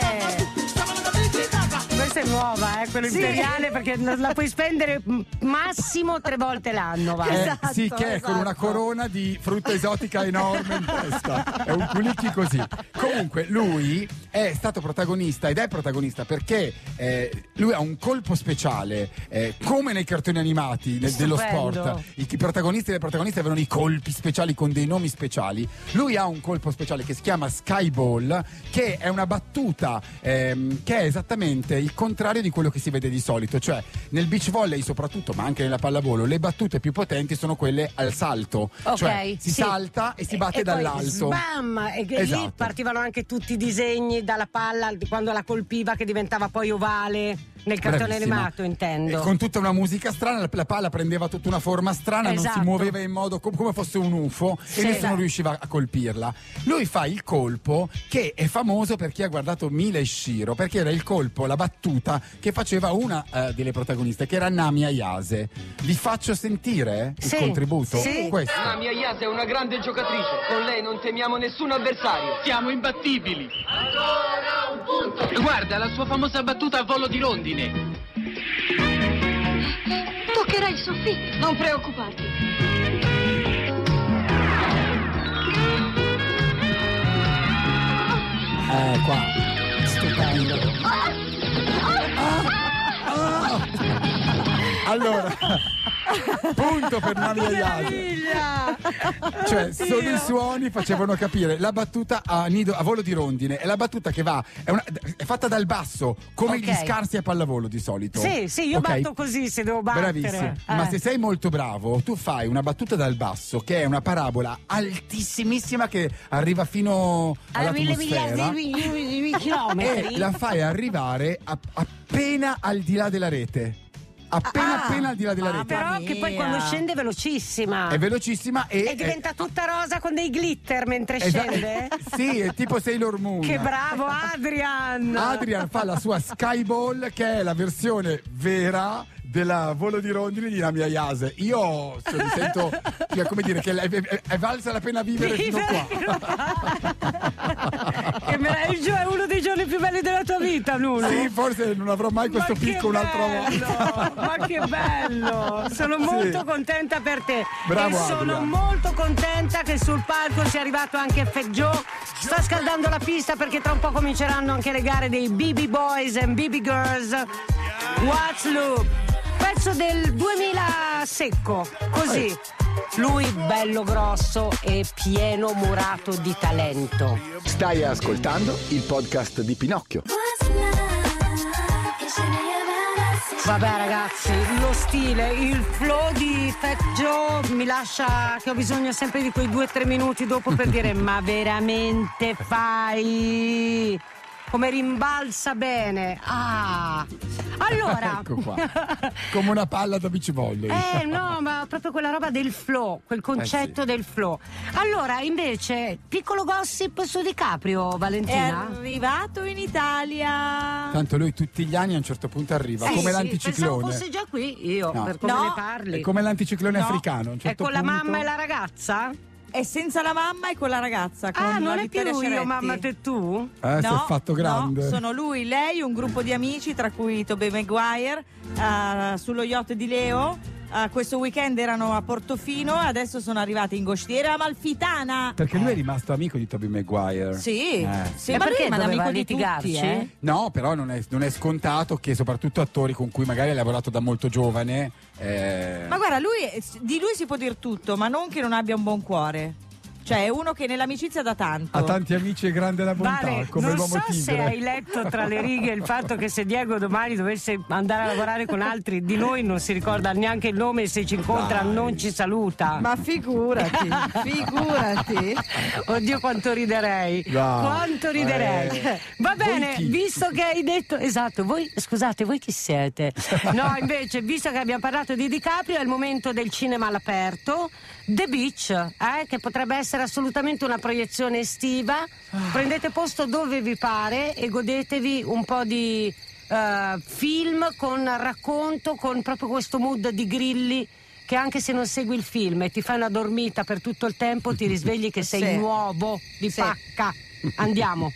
Speaker 2: Questa è nuova, eh, quello
Speaker 4: Sì.
Speaker 2: imperiale, perché non la puoi spendere m- massimo tre volte l'anno. Va.
Speaker 3: Eh,
Speaker 4: Esatto,
Speaker 3: sì, che è con una
Speaker 4: esatto.
Speaker 3: corona di frutta esotica enorme in testa. È un culicchi così. Comunque, lui è stato protagonista ed è protagonista perché eh, lui ha un colpo speciale, eh, come nei cartoni animati nel- dello
Speaker 2: Stupendo.
Speaker 3: sport. I, i protagonisti e le protagoniste avevano i colpi speciali con dei nomi speciali. Lui ha un colpo speciale che si chiama Skyball, che è una battuta ehm, che è esattamente il contrario di quello che si vede di solito. Cioè, nel beach volley soprattutto, ma anche nella pallavolo, le battute più potenti sono quelle al salto.
Speaker 2: Ok,
Speaker 3: Cioè, si
Speaker 2: sì.
Speaker 3: salta e si batte
Speaker 2: e poi
Speaker 3: dall'alto.
Speaker 2: Sbam! E che lì
Speaker 3: Esatto.
Speaker 2: partivano anche tutti i disegni dalla palla quando la colpiva che diventava poi ovale. nel cartone
Speaker 3: Bravissima.
Speaker 2: animato intendo.
Speaker 3: E con tutta una musica strana, la, la palla prendeva tutta una forma strana, non
Speaker 2: Esatto.
Speaker 3: si muoveva in modo com- come fosse un U F O
Speaker 2: Sì.
Speaker 3: e nessuno
Speaker 2: Esatto.
Speaker 3: riusciva a colpirla. Lui fa il colpo che è famoso per chi ha guardato Mila e Shiro, perché era il colpo, la battuta che faceva una eh, delle protagoniste, che era Nami Ayase. Vi faccio sentire il
Speaker 2: Sì.
Speaker 3: contributo?
Speaker 2: Sì.
Speaker 3: Questo.
Speaker 9: Nami Ayase è una grande giocatrice. Con lei non temiamo nessun avversario.
Speaker 10: Siamo imbattibili. Guarda la sua famosa battuta a volo di rondine.
Speaker 11: Toccherai il soffitto, non preoccuparti.
Speaker 3: Eh, qua. Stupendo. Allora, punto per Nami Ayase. Cioè, solo i suoni facevano capire la battuta a nido a volo di rondine. È la battuta che va, è, una, è fatta dal basso, come
Speaker 2: Ok.
Speaker 3: gli scarsi a pallavolo di solito.
Speaker 2: Sì, sì, io
Speaker 3: Ok?
Speaker 2: batto così se devo battere.
Speaker 3: Bravissimo.
Speaker 2: Eh.
Speaker 3: Ma se sei molto bravo, tu fai una battuta dal basso, che è una parabola altissimissima che arriva fino
Speaker 2: Allora, mille
Speaker 3: all'atmosfera.
Speaker 2: miliardi di, di chilometri.
Speaker 3: E la fai arrivare a- appena al di là della rete. Appena
Speaker 2: Ah,
Speaker 3: appena al di là della
Speaker 2: ah,
Speaker 3: rete.
Speaker 2: però che poi quando scende è velocissima.
Speaker 3: È velocissima e
Speaker 2: E diventa tutta rosa con dei glitter mentre
Speaker 3: Esa-
Speaker 2: scende.
Speaker 3: Sì, è tipo Sailor Moon.
Speaker 2: Che bravo Adrian!
Speaker 3: Adrian fa la sua Skyball, che è la versione vera della volo di rondini di Nami Ayase. Io cioè, mi sento, cioè, come dire, che è, è- è valsa la pena vivere fino qua.
Speaker 2: Che meraviglio, è uno dei giorni più belli della tua vita, Nuno.
Speaker 3: Sì, forse non avrò mai questo
Speaker 2: Ma che
Speaker 3: picco un'altra
Speaker 2: bello,
Speaker 3: volta.
Speaker 2: Ma che bello! Sono
Speaker 3: Sì.
Speaker 2: molto contenta per te.
Speaker 3: Bravo,
Speaker 2: e sono
Speaker 3: Adrian.
Speaker 2: molto contenta che sul palco sia arrivato anche Feggio. Sta scaldando la pista perché tra un po' cominceranno anche le gare dei B B Boys and B B Girls. What's Loop? Pezzo del duemila secco, così. Lui bello grosso e pieno murato di talento.
Speaker 1: Stai ascoltando il podcast di Pinocchio.
Speaker 2: Vabbè ragazzi, lo stile, il flow di Fat Joe mi lascia che ho bisogno sempre di quei due o tre minuti dopo per dire ma veramente fai? Come rimbalza bene. Ah! Allora.
Speaker 3: Ecco qua. Come una palla da beach volley.
Speaker 2: Eh no, ma proprio quella roba del flow, quel concetto
Speaker 3: Eh, sì.
Speaker 2: del flow. Allora, invece, piccolo gossip su DiCaprio,
Speaker 4: È
Speaker 2: Valentina?
Speaker 4: arrivato in Italia.
Speaker 3: Tanto lui tutti gli anni a un certo punto arriva,
Speaker 2: Eh
Speaker 3: come
Speaker 2: sì,
Speaker 3: l'anticiclone.
Speaker 2: Pensavo fosse già qui io,
Speaker 3: No.
Speaker 2: per come
Speaker 4: No,
Speaker 2: ne parli.
Speaker 3: È come l'anticiclone
Speaker 4: No.
Speaker 3: africano. a un
Speaker 2: È
Speaker 3: certo
Speaker 2: con la
Speaker 3: punto-
Speaker 2: mamma e la ragazza?
Speaker 4: È senza la mamma e con la ragazza. Con
Speaker 2: Ah,
Speaker 4: la
Speaker 2: non è più
Speaker 4: Vittoria
Speaker 2: lui, io,
Speaker 4: Ceretti.
Speaker 2: mamma, te tu?
Speaker 3: Eh, si è fatto grande.
Speaker 4: No, sono lui, lei, un gruppo di amici, tra cui Tobey Maguire, eh, sullo yacht di Leo. Eh, questo weekend erano a Portofino e adesso sono arrivati in Gostiera Amalfitana.
Speaker 3: Perché lui è rimasto amico di Tobey Maguire.
Speaker 4: Sì,
Speaker 3: Eh.
Speaker 4: sì,
Speaker 2: E
Speaker 4: ma lui
Speaker 2: perché
Speaker 4: rimane
Speaker 2: doveva
Speaker 4: amico di tutti,
Speaker 2: litigarci?
Speaker 4: eh?
Speaker 3: No, però non è, non è scontato che soprattutto attori con cui magari hai lavorato da molto giovane. eh,
Speaker 4: Ma guarda, lui, è- di lui si può dire tutto, ma non che non abbia un buon cuore. Cioè, è uno che nell'amicizia dà tanto.
Speaker 3: ha tanti amici e grande la bontà,
Speaker 2: Vale,
Speaker 3: come
Speaker 2: non
Speaker 3: l'uomo
Speaker 2: so se
Speaker 3: tigre.
Speaker 2: hai letto tra le righe il fatto che se Diego domani dovesse andare a lavorare con altri di noi non si ricorda neanche il nome e se ci incontra
Speaker 3: Dai.
Speaker 2: non ci saluta.
Speaker 4: Ma figurati, figurati.
Speaker 2: Oddio quanto riderei.
Speaker 3: Dai.
Speaker 2: Quanto riderei.
Speaker 3: Eh.
Speaker 2: Va bene,
Speaker 3: Voi chi?
Speaker 2: visto che hai detto esatto, voi scusate, voi chi siete? No, invece, visto che abbiamo parlato di DiCaprio, è il momento del cinema all'aperto. The Beach, eh, che potrebbe essere assolutamente una proiezione estiva. Prendete posto dove vi pare e godetevi un po' di eh, film con racconto, con proprio questo mood di grilli che anche se non segui il film e ti fai una dormita per tutto il tempo ti risvegli che sei
Speaker 4: Sì.
Speaker 2: nuovo di
Speaker 4: Sì.
Speaker 2: pacca. Andiamo.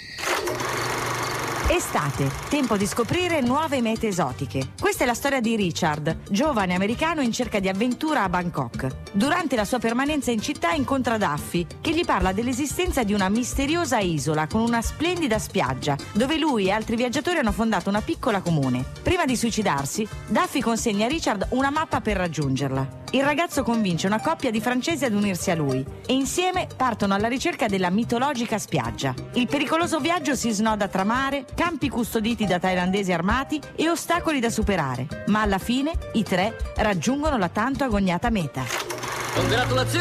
Speaker 4: Estate, tempo di scoprire nuove mete esotiche. Questa è la storia di Richard, giovane americano in cerca di avventura a Bangkok. Durante la sua permanenza in città incontra Daffy, che gli parla dell'esistenza di una misteriosa isola con una splendida spiaggia, dove lui e altri viaggiatori hanno fondato una piccola comune. Prima di suicidarsi, Daffy consegna a Richard una mappa per raggiungerla. Il ragazzo convince una coppia di francesi ad unirsi a lui e insieme partono alla ricerca della mitologica spiaggia. Il pericoloso viaggio si snoda tra mare, campi custoditi da thailandesi armati e ostacoli da superare, ma alla fine i tre raggiungono la tanto agognata meta.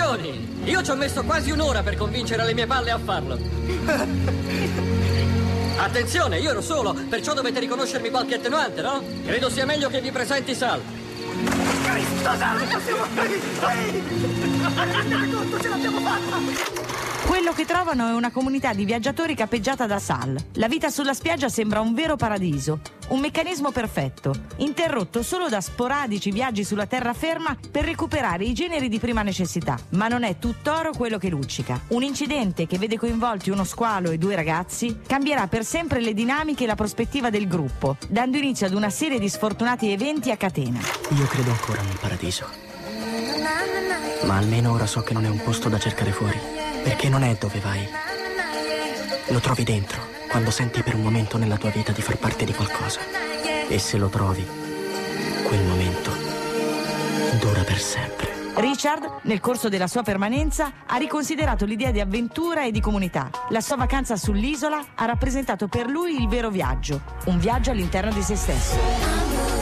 Speaker 12: Congratulazioni! Io ci ho messo quasi un'ora per convincere le mie palle a farlo. Attenzione, io ero solo, perciò dovete riconoscermi qualche attenuante, no? Credo sia meglio che vi presenti Sal.
Speaker 6: Cristo santo, siamo qui! Rendete conto, ce l'abbiamo fatta!
Speaker 4: Quello che trovano è una comunità di viaggiatori capeggiata da Sal. La vita sulla spiaggia sembra un vero paradiso, un meccanismo perfetto, interrotto solo da sporadici viaggi sulla terraferma per recuperare i generi di prima necessità. Ma non è tutt'oro quello che luccica. Un incidente che vede coinvolti uno squalo e due ragazzi cambierà per sempre le dinamiche e la prospettiva del gruppo, dando inizio ad una serie di sfortunati eventi a catena.
Speaker 13: Io credo ancora nel paradiso, ma almeno ora so che non è un posto da cercare fuori, perché non è dove vai. Lo trovi dentro, quando senti per un momento nella tua vita di far parte di qualcosa. E se lo trovi, quel momento dura per sempre.
Speaker 4: Richard, nel corso della sua permanenza, ha riconsiderato l'idea di avventura e di comunità. La sua vacanza sull'isola ha rappresentato per lui il vero viaggio, un viaggio all'interno di se stesso.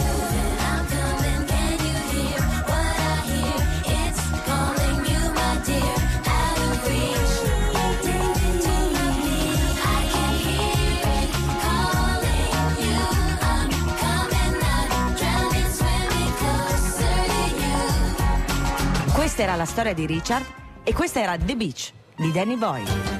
Speaker 4: Questa era la storia di Richard e questa era The Beach di Danny Boy.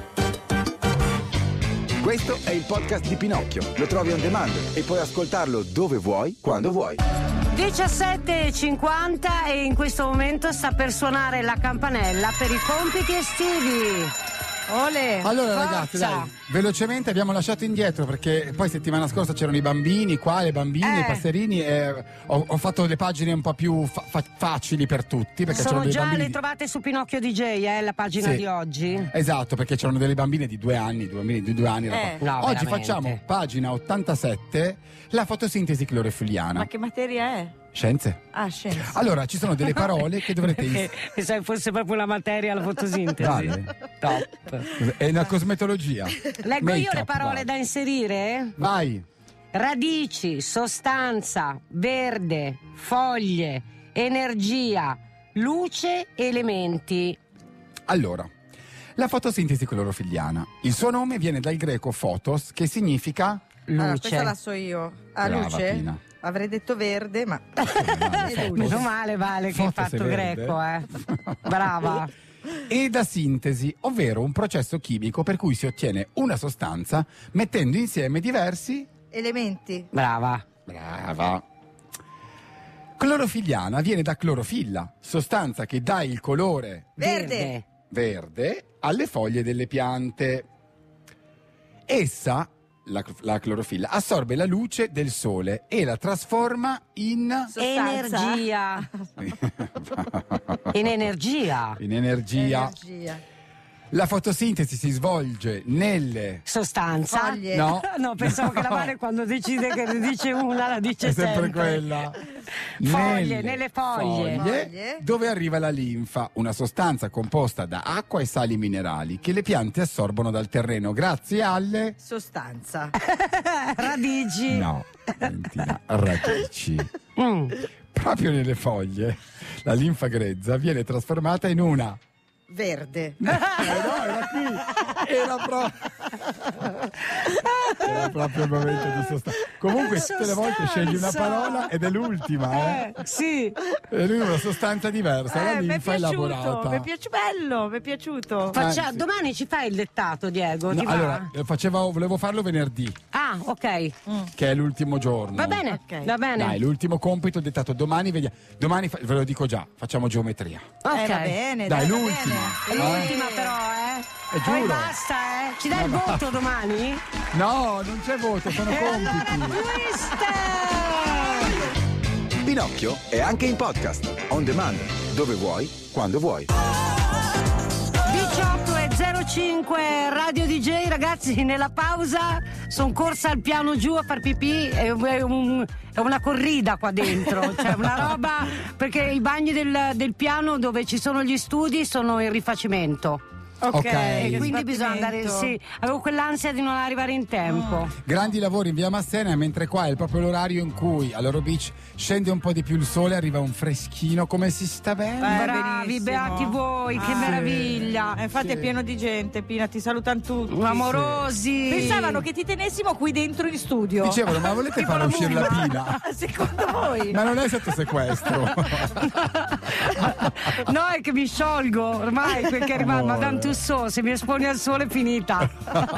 Speaker 1: Questo è il podcast di Pinocchio. Lo trovi on demand e puoi ascoltarlo dove vuoi, quando vuoi.
Speaker 2: diciassette e cinquanta e in questo momento sta per suonare la campanella per i compiti estivi.
Speaker 4: Ole,
Speaker 3: allora
Speaker 2: forza.
Speaker 3: Ragazzi, dai, velocemente abbiamo lasciato indietro perché poi settimana scorsa c'erano i bambini qua, le bambine,
Speaker 2: Eh.
Speaker 3: i passerini e ho, ho fatto le pagine un po' più fa- fa- facili per tutti perché
Speaker 2: Sono
Speaker 3: c'erano dei
Speaker 2: già,
Speaker 3: bambini
Speaker 2: le
Speaker 3: di-
Speaker 2: trovate su Pinocchio D J, eh, la pagina
Speaker 3: Sì.
Speaker 2: di oggi.
Speaker 3: Esatto, perché c'erano delle bambine di due anni, due bambini di due anni.
Speaker 4: Eh.
Speaker 2: No,
Speaker 3: Oggi
Speaker 2: veramente.
Speaker 3: facciamo pagina ottantasette, la fotosintesi clorofilliana.
Speaker 4: Ma che materia è?
Speaker 3: Scienze.
Speaker 4: Ah, scienza.
Speaker 3: Allora, ci sono delle parole che dovrete
Speaker 2: Perché se fosse proprio la materia, la fotosintesi.
Speaker 3: Vale.
Speaker 2: Top.
Speaker 3: È una cosmetologia.
Speaker 2: Leggo io
Speaker 3: Make-up,
Speaker 2: le parole
Speaker 3: vale.
Speaker 2: da inserire?
Speaker 3: Vai.
Speaker 2: Radici, sostanza, verde, foglie, energia, luce, elementi.
Speaker 3: Allora, la fotosintesi clorofilliana. Il suo nome viene dal greco photos, che significa
Speaker 4: Allora,
Speaker 2: Luce.
Speaker 4: questa la so io. Ah,
Speaker 3: Brava,
Speaker 4: luce?
Speaker 3: Pina.
Speaker 4: Avrei detto verde, ma
Speaker 3: Vale,
Speaker 2: Meno male, Vale, che hai
Speaker 3: Fotos
Speaker 2: fatto
Speaker 3: è verde.
Speaker 2: greco, eh. Brava.
Speaker 3: e da sintesi, ovvero un processo chimico per cui si ottiene una sostanza mettendo insieme diversi
Speaker 4: elementi.
Speaker 2: Brava.
Speaker 3: Brava. Clorofilliana viene da clorofilla, sostanza che dà il colore
Speaker 4: Verde.
Speaker 3: verde alle foglie delle piante. Essa, la, la clorofilla, assorbe la luce del sole e la trasforma in
Speaker 4: Sostanza.
Speaker 2: Energia. In energia.
Speaker 3: in energia.
Speaker 4: Energia.
Speaker 3: La fotosintesi si svolge nelle
Speaker 2: Sostanza.
Speaker 4: Foglie.
Speaker 3: No.
Speaker 2: No, pensavo che la Vale quando decide che ne dice una la dice
Speaker 3: è sempre
Speaker 2: sempre.
Speaker 3: quella.
Speaker 2: Foglie, nelle foglie.
Speaker 4: Foglie.
Speaker 3: Dove arriva la linfa, una sostanza composta da acqua e sali minerali che le piante assorbono dal terreno grazie alle
Speaker 4: Sostanza.
Speaker 2: Radici.
Speaker 3: no, Valentina, radici.
Speaker 2: Mm.
Speaker 3: Proprio nelle foglie la linfa grezza viene trasformata in una
Speaker 4: Verde.
Speaker 3: Eh no, era qui. Era proprio. Era proprio il momento di sostanza. Comunque, tutte le volte scegli una parola ed è l'ultima, eh?
Speaker 2: Eh, sì.
Speaker 3: E lui una sostanza diversa, la
Speaker 4: Eh, mi è
Speaker 3: linfa
Speaker 4: piaciuto,
Speaker 3: elaborata.
Speaker 4: mi è piaciuto, bello, mi è piaciuto.
Speaker 2: Faccia-
Speaker 3: Anzi.
Speaker 2: Domani ci fai il dettato, Diego?
Speaker 3: No,
Speaker 2: Ti va?
Speaker 3: allora, eh, facevo, volevo farlo venerdì,
Speaker 2: Ah, ok.
Speaker 3: che è l'ultimo giorno.
Speaker 2: Va bene,
Speaker 4: Ok.
Speaker 2: va bene.
Speaker 3: Dai, l'ultimo compito dettato domani, vediamo. Domani fa- ve lo dico già, facciamo geometria.
Speaker 2: Ok.
Speaker 4: Eh, va bene,
Speaker 3: Dai,
Speaker 4: dai, va
Speaker 3: l'ultima.
Speaker 4: bene.
Speaker 2: È l'ultima però, eh.
Speaker 3: Eh,
Speaker 2: Poi
Speaker 3: giuro.
Speaker 2: basta, eh. Ci dai il voto domani?
Speaker 3: No, non c'è voto, sono compiti.
Speaker 2: Mister!
Speaker 1: Pinocchio è anche in podcast, on demand, dove vuoi, quando vuoi.
Speaker 2: diciotto e zero cinque Radio D J, ragazzi, nella pausa sono corsa al piano giù a far pipì, è, è un- è una corrida qua dentro, cioè una roba, perché i bagni del, del piano dove ci sono gli studi sono in rifacimento.
Speaker 4: Ok,
Speaker 3: Ok.
Speaker 2: E quindi bisogna andare, sì, avevo quell'ansia di non arrivare in tempo.
Speaker 3: Grandi lavori in via Massena, mentre qua è proprio l'orario in cui a Loro Beach scende un po' di più il sole, arriva un freschino, come si sta bene.
Speaker 4: Eh,
Speaker 2: Bravi,
Speaker 4: benissimo.
Speaker 2: beati voi, che
Speaker 4: Ah,
Speaker 2: meraviglia.
Speaker 4: Eh, infatti
Speaker 3: Sì.
Speaker 4: è pieno di gente, Pina, ti salutano tutti.
Speaker 2: Amorosi.
Speaker 4: Pensavano che ti tenessimo qui dentro in studio.
Speaker 3: Dicevano, ma volete
Speaker 4: Tipo
Speaker 3: far
Speaker 4: la
Speaker 3: uscire la
Speaker 4: musica.
Speaker 3: Pina?
Speaker 4: Secondo voi?
Speaker 3: Ma non è sotto sequestro.
Speaker 2: No, è che mi sciolgo ormai, perché arriva
Speaker 3: Amore.
Speaker 2: Madame Tussauds, se mi esponi al sole è finita.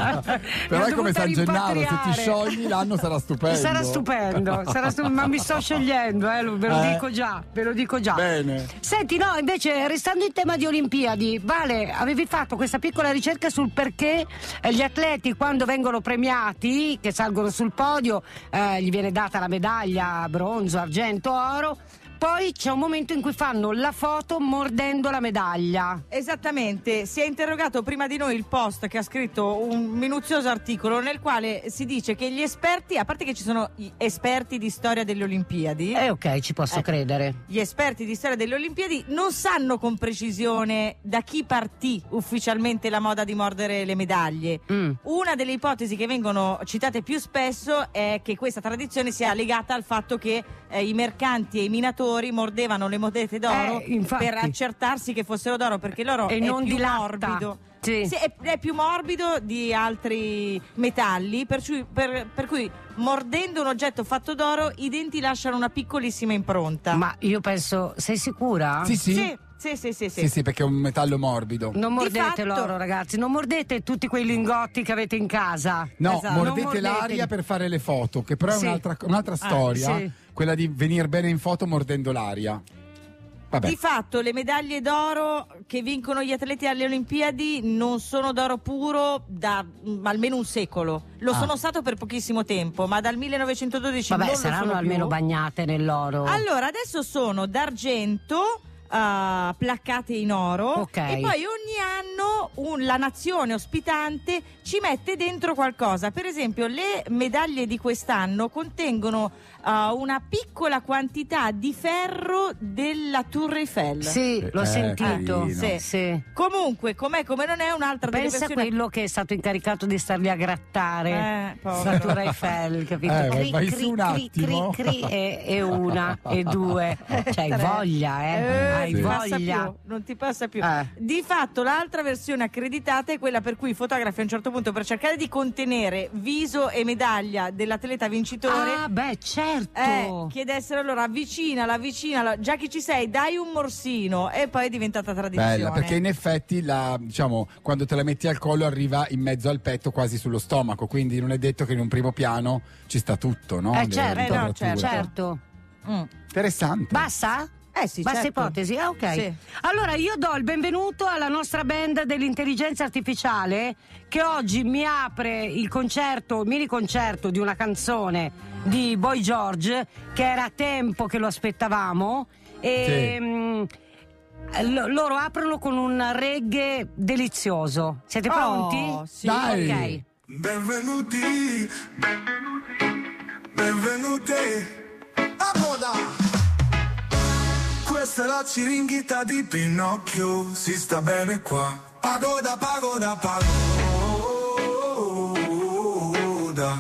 Speaker 3: Però è come San Gennaro, se ti sciogli l'anno sarà stupendo.
Speaker 2: Sarà stupendo, sarà stu- ma mi sto sciogliendo, eh, ve lo
Speaker 3: Eh.
Speaker 2: dico già, ve lo dico già.
Speaker 3: Bene.
Speaker 2: Senti, no, invece restando in tema di Olimpiadi, Vale, avevi fatto questa piccola ricerca sul perché eh, gli atleti quando vengono premiati, che salgono sul podio, eh, gli viene data la medaglia bronzo, argento, oro. Poi c'è un momento in cui fanno la foto mordendo la medaglia.
Speaker 4: Esattamente, si è interrogato prima di noi il Post che ha scritto un minuzioso articolo nel quale si dice che gli esperti, a parte che ci sono gli esperti di storia delle Olimpiadi,
Speaker 2: Eh ok, ci posso
Speaker 4: Eh.
Speaker 2: credere.
Speaker 4: gli esperti di storia delle Olimpiadi non sanno con precisione da chi partì ufficialmente la moda di mordere le medaglie.
Speaker 2: Mm.
Speaker 4: Una delle ipotesi che vengono citate più spesso è che questa tradizione sia legata al fatto che eh, i mercanti e i minatori mordevano le monete d'oro
Speaker 2: Eh, infatti.
Speaker 4: per accertarsi che fossero d'oro, perché l'oro
Speaker 2: E
Speaker 4: è
Speaker 2: non
Speaker 4: più
Speaker 2: di latta.
Speaker 4: morbido.
Speaker 2: Sì.
Speaker 4: Sì, è, è più morbido di altri metalli, per cui, per, per cui mordendo un oggetto fatto d'oro i denti lasciano una piccolissima impronta.
Speaker 2: Ma io penso, sei sicura?
Speaker 3: Sì, sì.
Speaker 4: Sì, sì, sì, sì, sì.
Speaker 3: Sì, sì, perché è un metallo morbido.
Speaker 2: Non mordete
Speaker 4: fatto-
Speaker 2: l'oro, ragazzi, non mordete tutti quei lingotti che avete in casa.
Speaker 3: No,
Speaker 4: Esatto.
Speaker 3: mordete
Speaker 2: Non mordete.
Speaker 3: l'aria per fare le foto, che però è
Speaker 2: Sì.
Speaker 3: un'altra, un'altra storia,
Speaker 2: sì.
Speaker 3: quella di venire bene in foto mordendo l'aria. Vabbè.
Speaker 4: Di fatto le medaglie d'oro che vincono gli atleti alle Olimpiadi non sono d'oro puro da mm, almeno un secolo. Lo
Speaker 3: Ah.
Speaker 4: sono stato per pochissimo tempo, ma dal millenovecentododici
Speaker 2: Vabbè,
Speaker 4: non lo
Speaker 2: saranno
Speaker 4: sono più.
Speaker 2: almeno bagnate nell'oro.
Speaker 4: Allora, adesso sono d'argento, uh, placcate in oro,
Speaker 2: Ok.
Speaker 4: e poi ogni anno un- la nazione ospitante ci mette dentro qualcosa. Per esempio, le medaglie di quest'anno contengono uh, una piccola quantità di ferro della Tour Eiffel.
Speaker 2: Sì, l'ho
Speaker 3: Eh,
Speaker 2: sentito.
Speaker 3: carino.
Speaker 4: Sì.
Speaker 2: Sì.
Speaker 4: Comunque, com'è come non è un'altra delle
Speaker 2: Pensa a
Speaker 4: versioni.
Speaker 2: quello che è stato incaricato di starli a grattare
Speaker 4: Eh, povero.
Speaker 2: la Tour Eiffel, capito?
Speaker 3: Eh,
Speaker 2: Cri,
Speaker 3: vai
Speaker 2: cri,
Speaker 3: su un
Speaker 2: cri,
Speaker 3: attimo.
Speaker 2: cri, cri, e, e una, e due. Cioè, hai
Speaker 4: Tre.
Speaker 2: voglia, eh?
Speaker 4: Eh,
Speaker 2: Hai
Speaker 4: ti passa
Speaker 2: voglia.
Speaker 4: più, non ti passa più.
Speaker 2: Eh.
Speaker 4: Di fatto l'altra versione accreditata è quella per cui i fotografi a un certo punto, per cercare di contenere viso e medaglia dell'atleta vincitore,
Speaker 2: Ah, beh, certo.
Speaker 4: eh, chiedessero allora avvicinala, avvicinala, già che ci sei dai un morsino, e poi è diventata tradizione.
Speaker 3: Bella, perché in effetti la, diciamo, quando te la metti al collo arriva in mezzo al petto, quasi sullo stomaco, quindi non è detto che in un primo piano ci sta tutto, no?
Speaker 2: Eh,
Speaker 3: Le
Speaker 2: certo,
Speaker 4: Eh, no,
Speaker 3: inquadrature.
Speaker 2: certo.
Speaker 4: Mm.
Speaker 3: Interessante.
Speaker 2: Basta?
Speaker 4: Eh sì,
Speaker 2: Basta
Speaker 4: certo.
Speaker 2: ipotesi, ah, ok.
Speaker 4: Sì.
Speaker 2: Allora io do il benvenuto alla nostra band dell'intelligenza artificiale che oggi mi apre il concerto, il mini concerto di una canzone di Boy George che era tempo che lo aspettavamo e
Speaker 3: Sì.
Speaker 2: mm, lo- loro aprono con un reggae delizioso. Siete
Speaker 4: Oh,
Speaker 2: pronti?
Speaker 4: sì.
Speaker 3: Dai.
Speaker 2: Ok.
Speaker 6: Benvenuti, benvenuti a moda. Questa è la ciringhita di Pinocchio, si sta bene qua. Pagoda, pagoda, pagoda.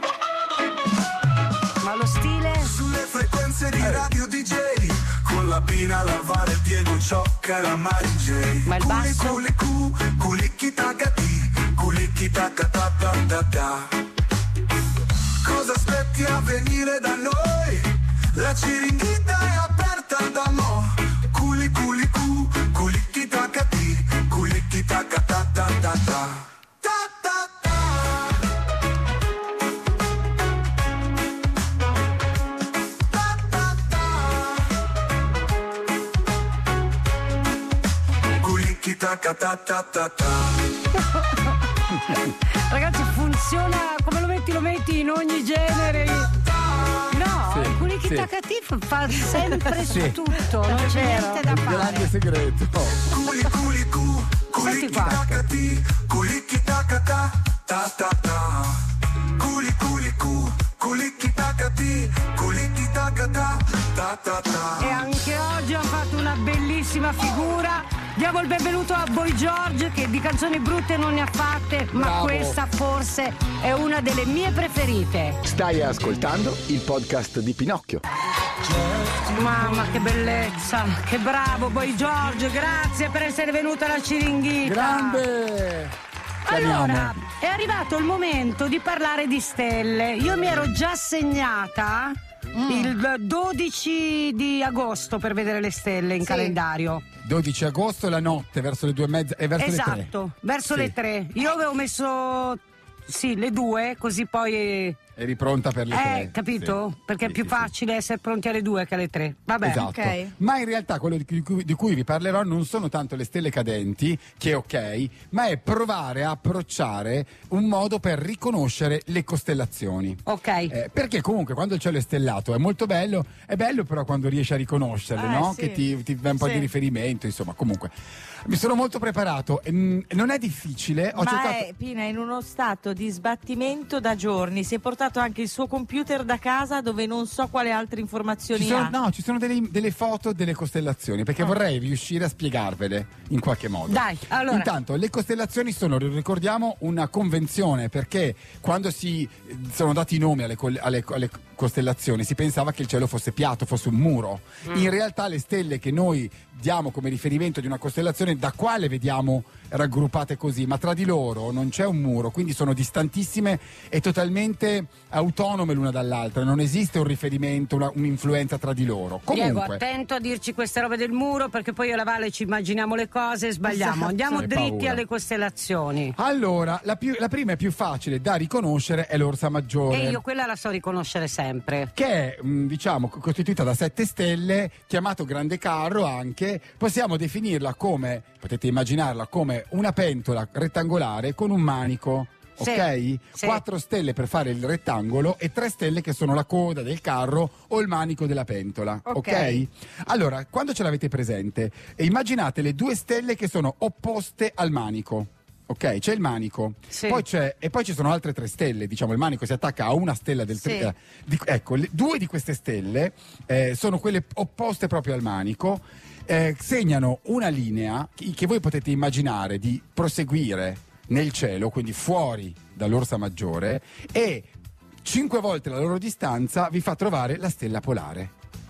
Speaker 2: Ma lo stile?
Speaker 6: Sulle frequenze di Radio D J, con la Pina, la Vale, Diego, Ciocca e la Mary J.
Speaker 2: Ma il basso?
Speaker 6: Culi, culi, cu, culicchi, tacati, culicchi, tacca, ta, ta, ta, ta. Cosa aspetti a venire da noi? La ciringhita è aperta da mo'. Culi, culi, cu, culicchi, tacati, culicchi, tacca, ta, ta, ta, ta. Ta, ta, ta. Ta, ta, ta. Culicchi, tacca, ta, ta, ta, ta.
Speaker 2: Ragazzi, funziona come lo metti, lo metti in ogni genere. No,
Speaker 3: Sì,
Speaker 2: alcuni
Speaker 3: sì.
Speaker 2: Chitacatif fa sempre
Speaker 3: Sì.
Speaker 2: su tutto, non c'è
Speaker 4: vero.
Speaker 2: niente da
Speaker 3: Il grande
Speaker 2: fare.
Speaker 3: segreto.
Speaker 6: Culi, culi, cu,
Speaker 2: Senti
Speaker 6: culicchi,
Speaker 2: qua.
Speaker 6: tacati, culicchi, tacca, ta, ta, ta, ta. Culi, culi, cu, culicchi, tacati, culicchi, tacca, ta, ta, ta, ta.
Speaker 2: E anche oggi hanno fatto una bellissima figura Diamo il benvenuto a Boy George, che di canzoni brutte non ne ha fatte, ma
Speaker 1: Bravo.
Speaker 2: questa forse è una delle mie preferite.
Speaker 1: Stai ascoltando il podcast di Pinocchio.
Speaker 2: Mamma che bellezza, che bravo Boy George, grazie per essere venuta alla Ciringhita.
Speaker 3: Grande!
Speaker 2: Allora, è arrivato il momento di parlare di stelle. Io mi ero già segnata mm. il dodici di agosto per vedere le stelle in
Speaker 3: sì.
Speaker 2: calendario.
Speaker 3: dodici agosto la notte, verso le due e mezza e verso
Speaker 2: esatto,
Speaker 3: le tre.
Speaker 2: Esatto, verso
Speaker 3: sì.
Speaker 2: le tre. Io avevo messo sì, le due, così poi
Speaker 3: eri pronta per le
Speaker 2: eh,
Speaker 3: tre.
Speaker 2: capito?
Speaker 3: Sì.
Speaker 2: Perché
Speaker 3: sì,
Speaker 2: è più
Speaker 3: sì,
Speaker 2: facile sì. essere pronti alle due che alle tre. Vabbè,
Speaker 3: esatto.
Speaker 2: okay.
Speaker 3: Ma in realtà quello di cui, di cui vi parlerò non sono tanto le stelle cadenti, che è ok, ma è provare a approcciare un modo per riconoscere le costellazioni.
Speaker 2: Ok.
Speaker 3: Eh, perché comunque quando il cielo è stellato è molto bello, è bello però quando riesci a riconoscerle,
Speaker 4: eh,
Speaker 3: no?
Speaker 4: sì.
Speaker 3: Che ti, ti dà un po'
Speaker 4: sì.
Speaker 3: di riferimento, insomma, comunque. Mi sono molto preparato, e non è difficile. Ho
Speaker 4: Ma
Speaker 3: cercato...
Speaker 4: è, Pina, in uno stato di sbattimento da giorni. Si è portato anche il suo computer da casa, dove non so quale altre informazioni
Speaker 3: Ci sono,
Speaker 4: ha.
Speaker 3: no, ci sono delle, delle foto delle costellazioni, perché
Speaker 4: Oh.
Speaker 3: vorrei riuscire a spiegarvele in qualche modo.
Speaker 2: Dai, allora.
Speaker 3: Intanto, le costellazioni sono, ricordiamo, una convenzione, perché quando si sono dati i nomi alle, alle, alle costellazioni si pensava che il cielo fosse piatto, fosse un muro. Mm. In realtà le stelle che noi diamo come riferimento di una costellazione, da quale vediamo raggruppate così, ma tra di loro non c'è un muro, quindi sono distantissime e totalmente autonome l'una dall'altra, non esiste un riferimento, una, un'influenza tra di loro. Comunque,
Speaker 2: Diego, attento a dirci queste robe del muro, perché poi io e la Vale ci immaginiamo le cose e sbagliamo.
Speaker 4: Esatto.
Speaker 2: Andiamo
Speaker 3: Hai
Speaker 2: dritti
Speaker 3: paura.
Speaker 2: alle costellazioni.
Speaker 3: allora, la, più, la prima e più facile da riconoscere è l'Orsa Maggiore.
Speaker 2: E io quella la so riconoscere sempre.
Speaker 3: Che è, mh, diciamo, costituita da sette stelle, chiamato Grande Carro anche. Possiamo definirla come, potete immaginarla come una pentola rettangolare con un manico.
Speaker 2: Sì,
Speaker 3: ok?
Speaker 2: sì.
Speaker 3: Quattro stelle per fare il rettangolo e tre stelle che sono la coda del carro o il manico della pentola. Ok?
Speaker 4: Ok.
Speaker 3: Allora, quando ce l'avete presente, immaginate le due stelle che sono opposte al manico. Ok, c'è il manico,
Speaker 2: Sì.
Speaker 3: poi c'è, e poi ci sono altre tre stelle, diciamo il manico si attacca a una stella del
Speaker 4: Sì.
Speaker 3: tri- eh, di- ecco, le, due di queste stelle eh, sono quelle opposte proprio al manico, eh, segnano una linea che, che voi potete immaginare di proseguire nel cielo, quindi fuori dall'Orsa Maggiore, e cinque volte la loro distanza vi fa trovare la stella polare.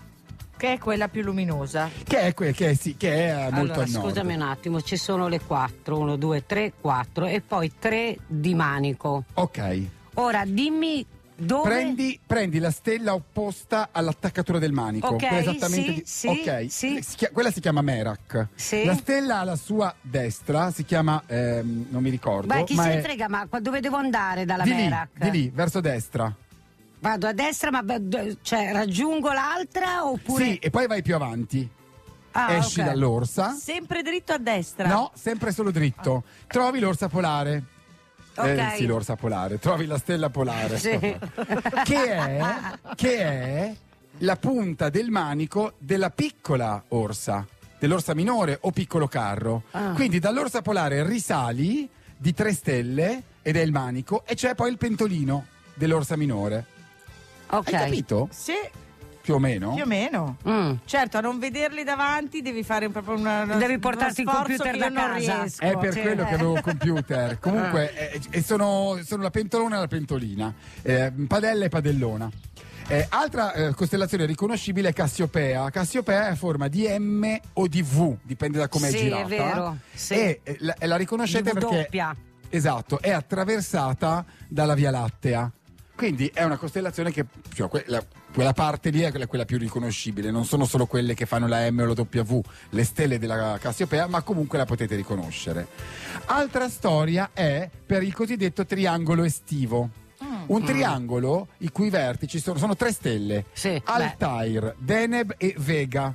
Speaker 4: Che è quella più luminosa.
Speaker 3: Che è, que- che è, sì, che è eh, molto
Speaker 2: Allora,
Speaker 3: al nord.
Speaker 2: scusami un attimo, ci sono le quattro, uno, due, tre, quattro e poi tre di manico.
Speaker 3: Ok.
Speaker 2: Ora dimmi dove.
Speaker 3: Prendi, prendi la stella opposta all'attaccatura del manico.
Speaker 2: Ok,
Speaker 3: quella esattamente
Speaker 2: sì,
Speaker 3: di-
Speaker 2: sì,
Speaker 3: ok,
Speaker 2: sì.
Speaker 3: Si chia- quella si chiama Merak.
Speaker 2: Sì.
Speaker 3: La stella alla sua destra si chiama, ehm, non mi ricordo.
Speaker 2: Beh, chi
Speaker 3: ma
Speaker 2: se ne
Speaker 3: è
Speaker 2: frega, ma qua- dove devo andare dalla
Speaker 3: di lì,
Speaker 2: Merak?
Speaker 3: di lì, verso destra.
Speaker 2: Vado a destra, ma beh, cioè raggiungo l'altra oppure.
Speaker 3: Sì, e poi vai più avanti.
Speaker 2: Ah,
Speaker 3: Esci
Speaker 2: ok.
Speaker 3: dall'orsa.
Speaker 4: Sempre dritto a destra.
Speaker 3: No, sempre solo dritto. Trovi l'orsa polare.
Speaker 2: Ok.
Speaker 3: Eh, sì, l'orsa polare. Trovi la stella polare.
Speaker 2: Sì.
Speaker 3: che, è, che è la punta del manico della piccola orsa, dell'orsa minore o piccolo carro.
Speaker 2: Ah.
Speaker 3: Quindi dall'orsa polare risali di tre stelle ed è il manico, e c'è poi il pentolino dell'orsa minore.
Speaker 2: Ok.
Speaker 3: Hai capito?
Speaker 4: Sì,
Speaker 3: Più o meno?
Speaker 4: più o meno.
Speaker 2: Mm.
Speaker 4: Certo, a non vederli davanti devi fare proprio una, una
Speaker 2: Devi portarti il
Speaker 4: uno
Speaker 2: computer
Speaker 4: sforzo che
Speaker 2: da
Speaker 4: io non
Speaker 2: casa.
Speaker 4: riesco.
Speaker 3: È per
Speaker 2: Sì.
Speaker 3: quello che avevo il computer. Comunque, eh, e sono, sono la pentolona e la pentolina, eh, padella e padellona. Eh, altra eh, costellazione riconoscibile è Cassiopea. Cassiopea è a forma di M o di V, dipende da come
Speaker 2: Sì,
Speaker 3: è
Speaker 2: è
Speaker 3: girata.
Speaker 2: vero, sì.
Speaker 3: E eh, la, e la riconoscete
Speaker 2: Di
Speaker 3: perché
Speaker 2: doppia.
Speaker 3: esatto, è attraversata dalla Via Lattea. Quindi è una costellazione che, cioè, quella, quella parte lì è quella, quella più riconoscibile, non sono solo quelle che fanno la M o la W, le stelle della Cassiopea, ma comunque la potete riconoscere. Altra storia è per il cosiddetto triangolo estivo. Un triangolo i cui vertici sono, sono tre stelle,
Speaker 2: Sì,
Speaker 3: Altair, Deneb e Vega.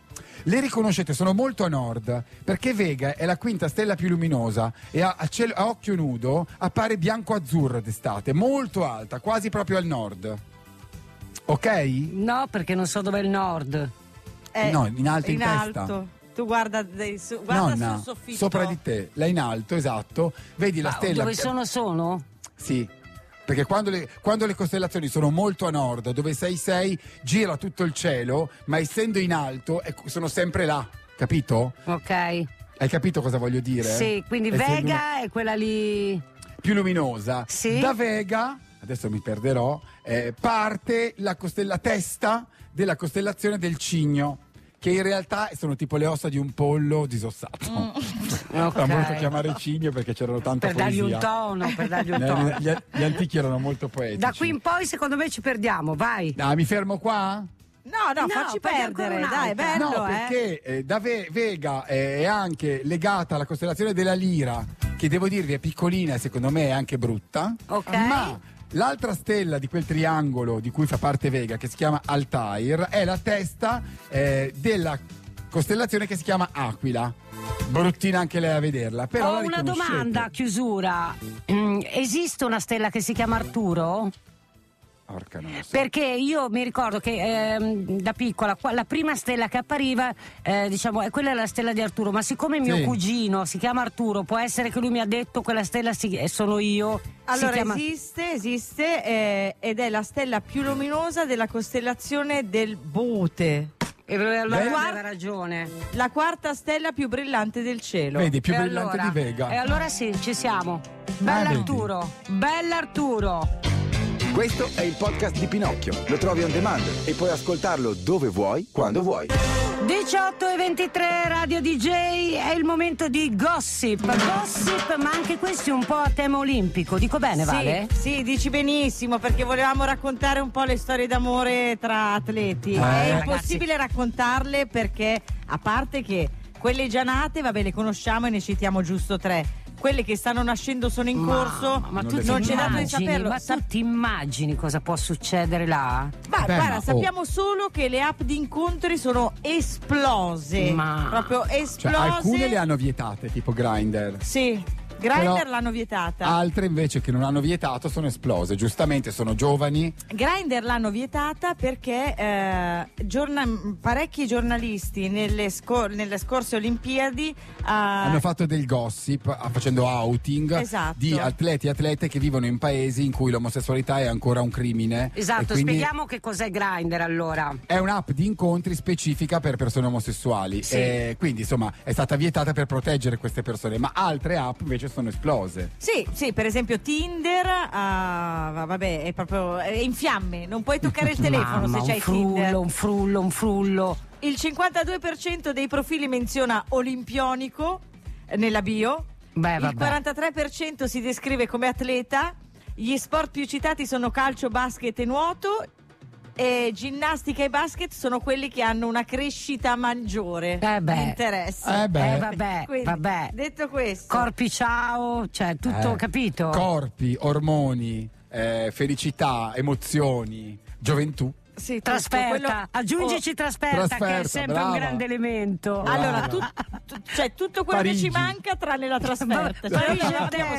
Speaker 3: Le riconoscete, sono molto a nord, perché Vega è la quinta stella più luminosa e a, a, cielo, a occhio nudo appare bianco-azzurra d'estate, molto alta, quasi proprio al nord. Ok?
Speaker 2: No, perché non so dov'è il nord.
Speaker 4: Eh,
Speaker 3: No, in alto in
Speaker 4: in
Speaker 3: testa.
Speaker 4: alto. Tu guarda, dei- su, guarda
Speaker 3: Nonna,
Speaker 4: sul soffitto.
Speaker 3: sopra di te, là in alto, esatto, vedi la
Speaker 2: Ma
Speaker 3: stella.
Speaker 2: dove sono sono?
Speaker 3: Sì, perché quando le, quando le costellazioni sono molto a nord, dove sei sei gira tutto il cielo, ma essendo in alto ecco, sono sempre là, capito?
Speaker 2: Ok.
Speaker 3: Eh, Hai capito cosa voglio dire?
Speaker 2: Sì, quindi
Speaker 3: Essendo
Speaker 2: Vega
Speaker 3: una-
Speaker 2: è quella lì
Speaker 3: più luminosa.
Speaker 2: Sì.
Speaker 3: Da Vega, adesso mi perderò, eh, parte la, costella, la testa della costellazione del Cigno, che in realtà sono tipo le ossa di un pollo disossato.
Speaker 2: Mm.
Speaker 3: L'ho
Speaker 2: Ok.
Speaker 3: voluto chiamare Cigno perché c'erano tanta
Speaker 2: per dargli
Speaker 3: poesia.
Speaker 2: un tono, per dargli un
Speaker 3: Eh,
Speaker 2: tono.
Speaker 3: Gli, gli antichi erano molto poetici.
Speaker 2: Da qui in poi secondo me ci perdiamo, vai.
Speaker 3: Ah, mi fermo qua?
Speaker 4: No, no,
Speaker 2: No,
Speaker 4: facci
Speaker 2: fai ancora
Speaker 4: perdere,
Speaker 2: un'altra.
Speaker 4: dai, è bello,
Speaker 3: No,
Speaker 4: eh.
Speaker 3: perché eh, da Ve- Vega eh, è anche legata alla costellazione della Lira, che devo dirvi è piccolina e secondo me è anche brutta.
Speaker 2: Ok.
Speaker 3: Ma l'altra stella di quel triangolo di cui fa parte Vega, che si chiama Altair, è la testa eh, della costellazione che si chiama Aquila. Bruttina anche lei a vederla. Però
Speaker 2: Ho
Speaker 3: la
Speaker 2: una
Speaker 3: riconoscete.
Speaker 2: domanda a chiusura. Mm, esiste una stella che si chiama Arturo?
Speaker 3: Porca noia.
Speaker 2: Perché io mi ricordo che ehm, da piccola qua- la prima stella che appariva, eh, diciamo, è quella è la stella di Arturo, ma siccome mio
Speaker 3: Sì.
Speaker 2: cugino si chiama Arturo, può essere che lui mi ha detto quella stella si- eh, sono io. si
Speaker 4: Allora
Speaker 2: chiama-
Speaker 4: esiste, esiste eh, ed è la stella più luminosa della costellazione del Bote.
Speaker 2: E allora
Speaker 3: Beh.
Speaker 2: aveva ragione.
Speaker 4: La quarta stella più brillante del cielo.
Speaker 3: Vedi, più
Speaker 2: E
Speaker 3: brillante
Speaker 2: allora-
Speaker 3: di Vega.
Speaker 2: E allora sì, ci siamo. Bella
Speaker 3: vedi.
Speaker 2: Arturo, bella Arturo.
Speaker 1: Questo è il podcast di Pinocchio. Lo trovi on demand e puoi ascoltarlo dove vuoi, quando vuoi.
Speaker 2: diciotto e ventitré Radio D J, è il momento di gossip. Gossip, ma anche questo è un po' a tema olimpico. Dico bene, Vale?
Speaker 4: Sì, sì, dici benissimo, perché volevamo raccontare un po' le storie d'amore tra atleti.
Speaker 3: Eh.
Speaker 4: È
Speaker 2: Ragazzi.
Speaker 4: impossibile raccontarle perché, a parte che quelle già nate, vabbè, le conosciamo e ne citiamo giusto tre. Quelle che stanno nascendo sono in
Speaker 2: Ma-
Speaker 4: corso,
Speaker 2: ma
Speaker 3: Non
Speaker 2: tu
Speaker 3: le
Speaker 2: ti
Speaker 4: non c'è dato di
Speaker 2: immagini,
Speaker 4: saperlo.
Speaker 2: ma
Speaker 4: Sa-
Speaker 2: tu ti immagini cosa può succedere là?
Speaker 4: Ma
Speaker 3: Beh,
Speaker 4: guarda,
Speaker 3: ma, oh.
Speaker 4: sappiamo solo che le app di incontri sono esplose.
Speaker 2: Ma-
Speaker 4: Proprio
Speaker 3: Cioè,
Speaker 4: esplose.
Speaker 3: alcune le hanno vietate, tipo Grindr.
Speaker 4: Sì, Grindr
Speaker 3: Però
Speaker 4: l'hanno vietata.
Speaker 3: Altre invece che non hanno vietato sono esplose. Giustamente sono giovani.
Speaker 4: Grindr l'hanno vietata perché eh, giorna- parecchi giornalisti nelle, scor- nelle scorse Olimpiadi eh,
Speaker 3: Hanno fatto del gossip ah, facendo outing
Speaker 4: Esatto.
Speaker 3: di atleti e atlete che vivono in paesi in cui l'omosessualità è ancora un crimine.
Speaker 2: Esatto,
Speaker 3: E quindi
Speaker 2: spieghiamo che cos'è Grindr allora.
Speaker 3: è un'app di incontri specifica per persone omosessuali.
Speaker 2: Sì.
Speaker 3: E quindi insomma è stata vietata per proteggere queste persone, ma altre app invece sono esplose.
Speaker 4: Sì, sì, per esempio Tinder, ah, vabbè, è proprio è in fiamme, non puoi toccare il telefono
Speaker 2: Mamma,
Speaker 4: se c'hai
Speaker 2: un frullo,
Speaker 4: Tinder.
Speaker 2: un frullo, un frullo.
Speaker 4: Il cinquantadue per cento dei profili menziona olimpionico eh, nella bio.
Speaker 2: Beh,
Speaker 4: Il
Speaker 2: vabbè.
Speaker 4: quarantatré per cento si descrive come atleta. Gli sport più citati sono calcio, basket e nuoto. E ginnastica e basket sono quelli che hanno una crescita maggiore
Speaker 2: Eh beh.
Speaker 4: di interesse.
Speaker 3: Eh beh.
Speaker 2: Eh, vabbè,
Speaker 4: Quindi,
Speaker 2: vabbè.
Speaker 4: detto questo,
Speaker 2: Corpi ciao, cioè tutto
Speaker 3: Eh,
Speaker 2: capito?
Speaker 3: Corpi, ormoni, eh, felicità, emozioni, gioventù.
Speaker 4: sì, tutto
Speaker 2: Trasferta,
Speaker 4: quello-
Speaker 2: aggiungici
Speaker 4: Oh,
Speaker 2: trasferta, che è
Speaker 3: trasferta,
Speaker 2: sempre
Speaker 3: brava.
Speaker 2: un grande elemento.
Speaker 4: allora,
Speaker 3: Brava.
Speaker 4: tu, tu- cioè, tutto quello
Speaker 3: Parigi.
Speaker 4: che ci manca tranne la trasferta. Cioè,
Speaker 2: Parigi
Speaker 4: noi abbiamo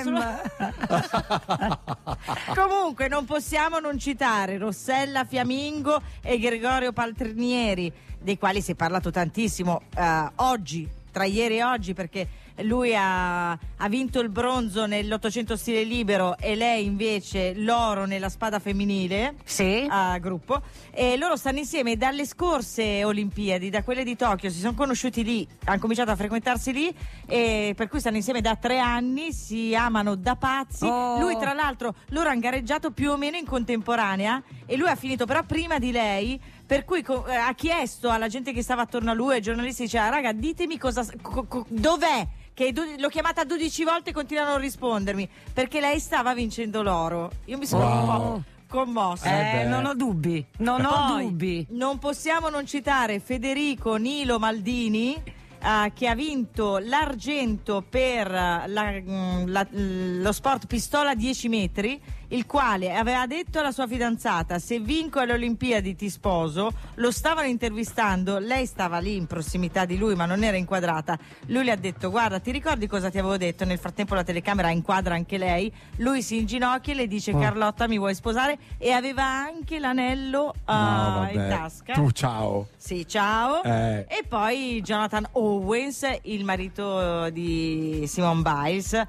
Speaker 4: solo- Comunque non possiamo non citare Rossella Fiamingo e Gregorio Paltrinieri, dei quali si è parlato tantissimo eh, oggi, tra ieri e oggi, perché lui ha, ha vinto il bronzo nell'ottocento stile libero e lei invece l'oro nella spada femminile
Speaker 2: Sì.
Speaker 4: a gruppo, e loro stanno insieme dalle scorse Olimpiadi, da quelle di Tokyo, si sono conosciuti lì, hanno cominciato a frequentarsi lì, e per cui stanno insieme da tre anni, si amano da pazzi.
Speaker 2: Oh.
Speaker 4: Lui tra l'altro, loro hanno gareggiato più o meno in contemporanea e lui ha finito però prima di lei, per cui co- eh, ha chiesto alla gente che stava attorno a lui, ai giornalisti, diceva: raga, ditemi cosa, co- co- dov'è? Che do- l'ho chiamata dodici volte e continuano a non rispondermi, perché lei stava vincendo l'oro. Io mi sono
Speaker 3: Wow.
Speaker 4: un po' commossa.
Speaker 2: Eh,
Speaker 3: beh.
Speaker 2: non ho dubbi, non ho
Speaker 4: Poi,
Speaker 2: dubbi.
Speaker 4: non possiamo non citare Federico Nilo Maldini, eh, che ha vinto l'argento per eh, la- mm, la- lo sport pistola a dieci metri, il quale aveva detto alla sua fidanzata: se vinco alle Olimpiadi ti sposo. Lo stavano intervistando, lei stava lì in prossimità di lui ma non era inquadrata. Lui le ha detto: guarda, ti ricordi cosa ti avevo detto? Nel frattempo la telecamera inquadra anche lei, lui si inginocchia e le dice:
Speaker 3: Oh.
Speaker 4: Carlotta, mi vuoi sposare? E aveva anche l'anello eh,
Speaker 3: No,
Speaker 4: in
Speaker 3: vabbè.
Speaker 4: tasca.
Speaker 3: Tu ciao.
Speaker 4: Sì, ciao.
Speaker 3: Eh.
Speaker 4: E poi Jonathan Owens, il marito di Simone Biles.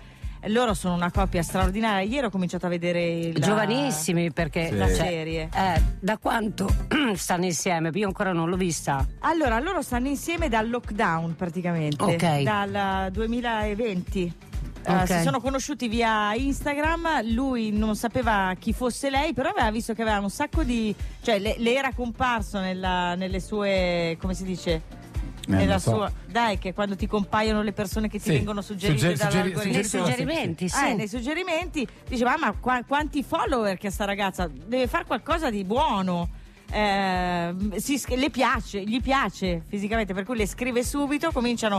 Speaker 4: loro sono una coppia straordinaria. Ieri ho cominciato a vedere la...
Speaker 2: giovanissimi, perché
Speaker 4: la
Speaker 2: cioè,
Speaker 4: serie.
Speaker 2: Eh, da quanto stanno insieme? Io ancora non l'ho vista.
Speaker 4: Allora, loro stanno insieme dal lockdown praticamente,
Speaker 2: Ok.
Speaker 4: dal duemilaventi. Eh,
Speaker 2: Ok.
Speaker 4: si sono conosciuti via Instagram, lui non sapeva chi fosse lei, però aveva visto che aveva un sacco di... cioè le, le era comparso nella, nelle sue... come si dice? Nella
Speaker 3: non so.
Speaker 4: sua... Dai, che quando ti compaiono le persone che ti
Speaker 3: Sì.
Speaker 4: vengono suggerite
Speaker 3: Sugger- suggeri-
Speaker 4: dall'algoritmo.
Speaker 2: Nei
Speaker 3: suggeriti-
Speaker 2: suggerimenti, sì.
Speaker 4: Eh, nei suggerimenti diceva: ma qua- quanti follower che sta ragazza, deve fare qualcosa di buono. Eh, si, le piace, gli piace fisicamente, per cui le scrive subito, cominciano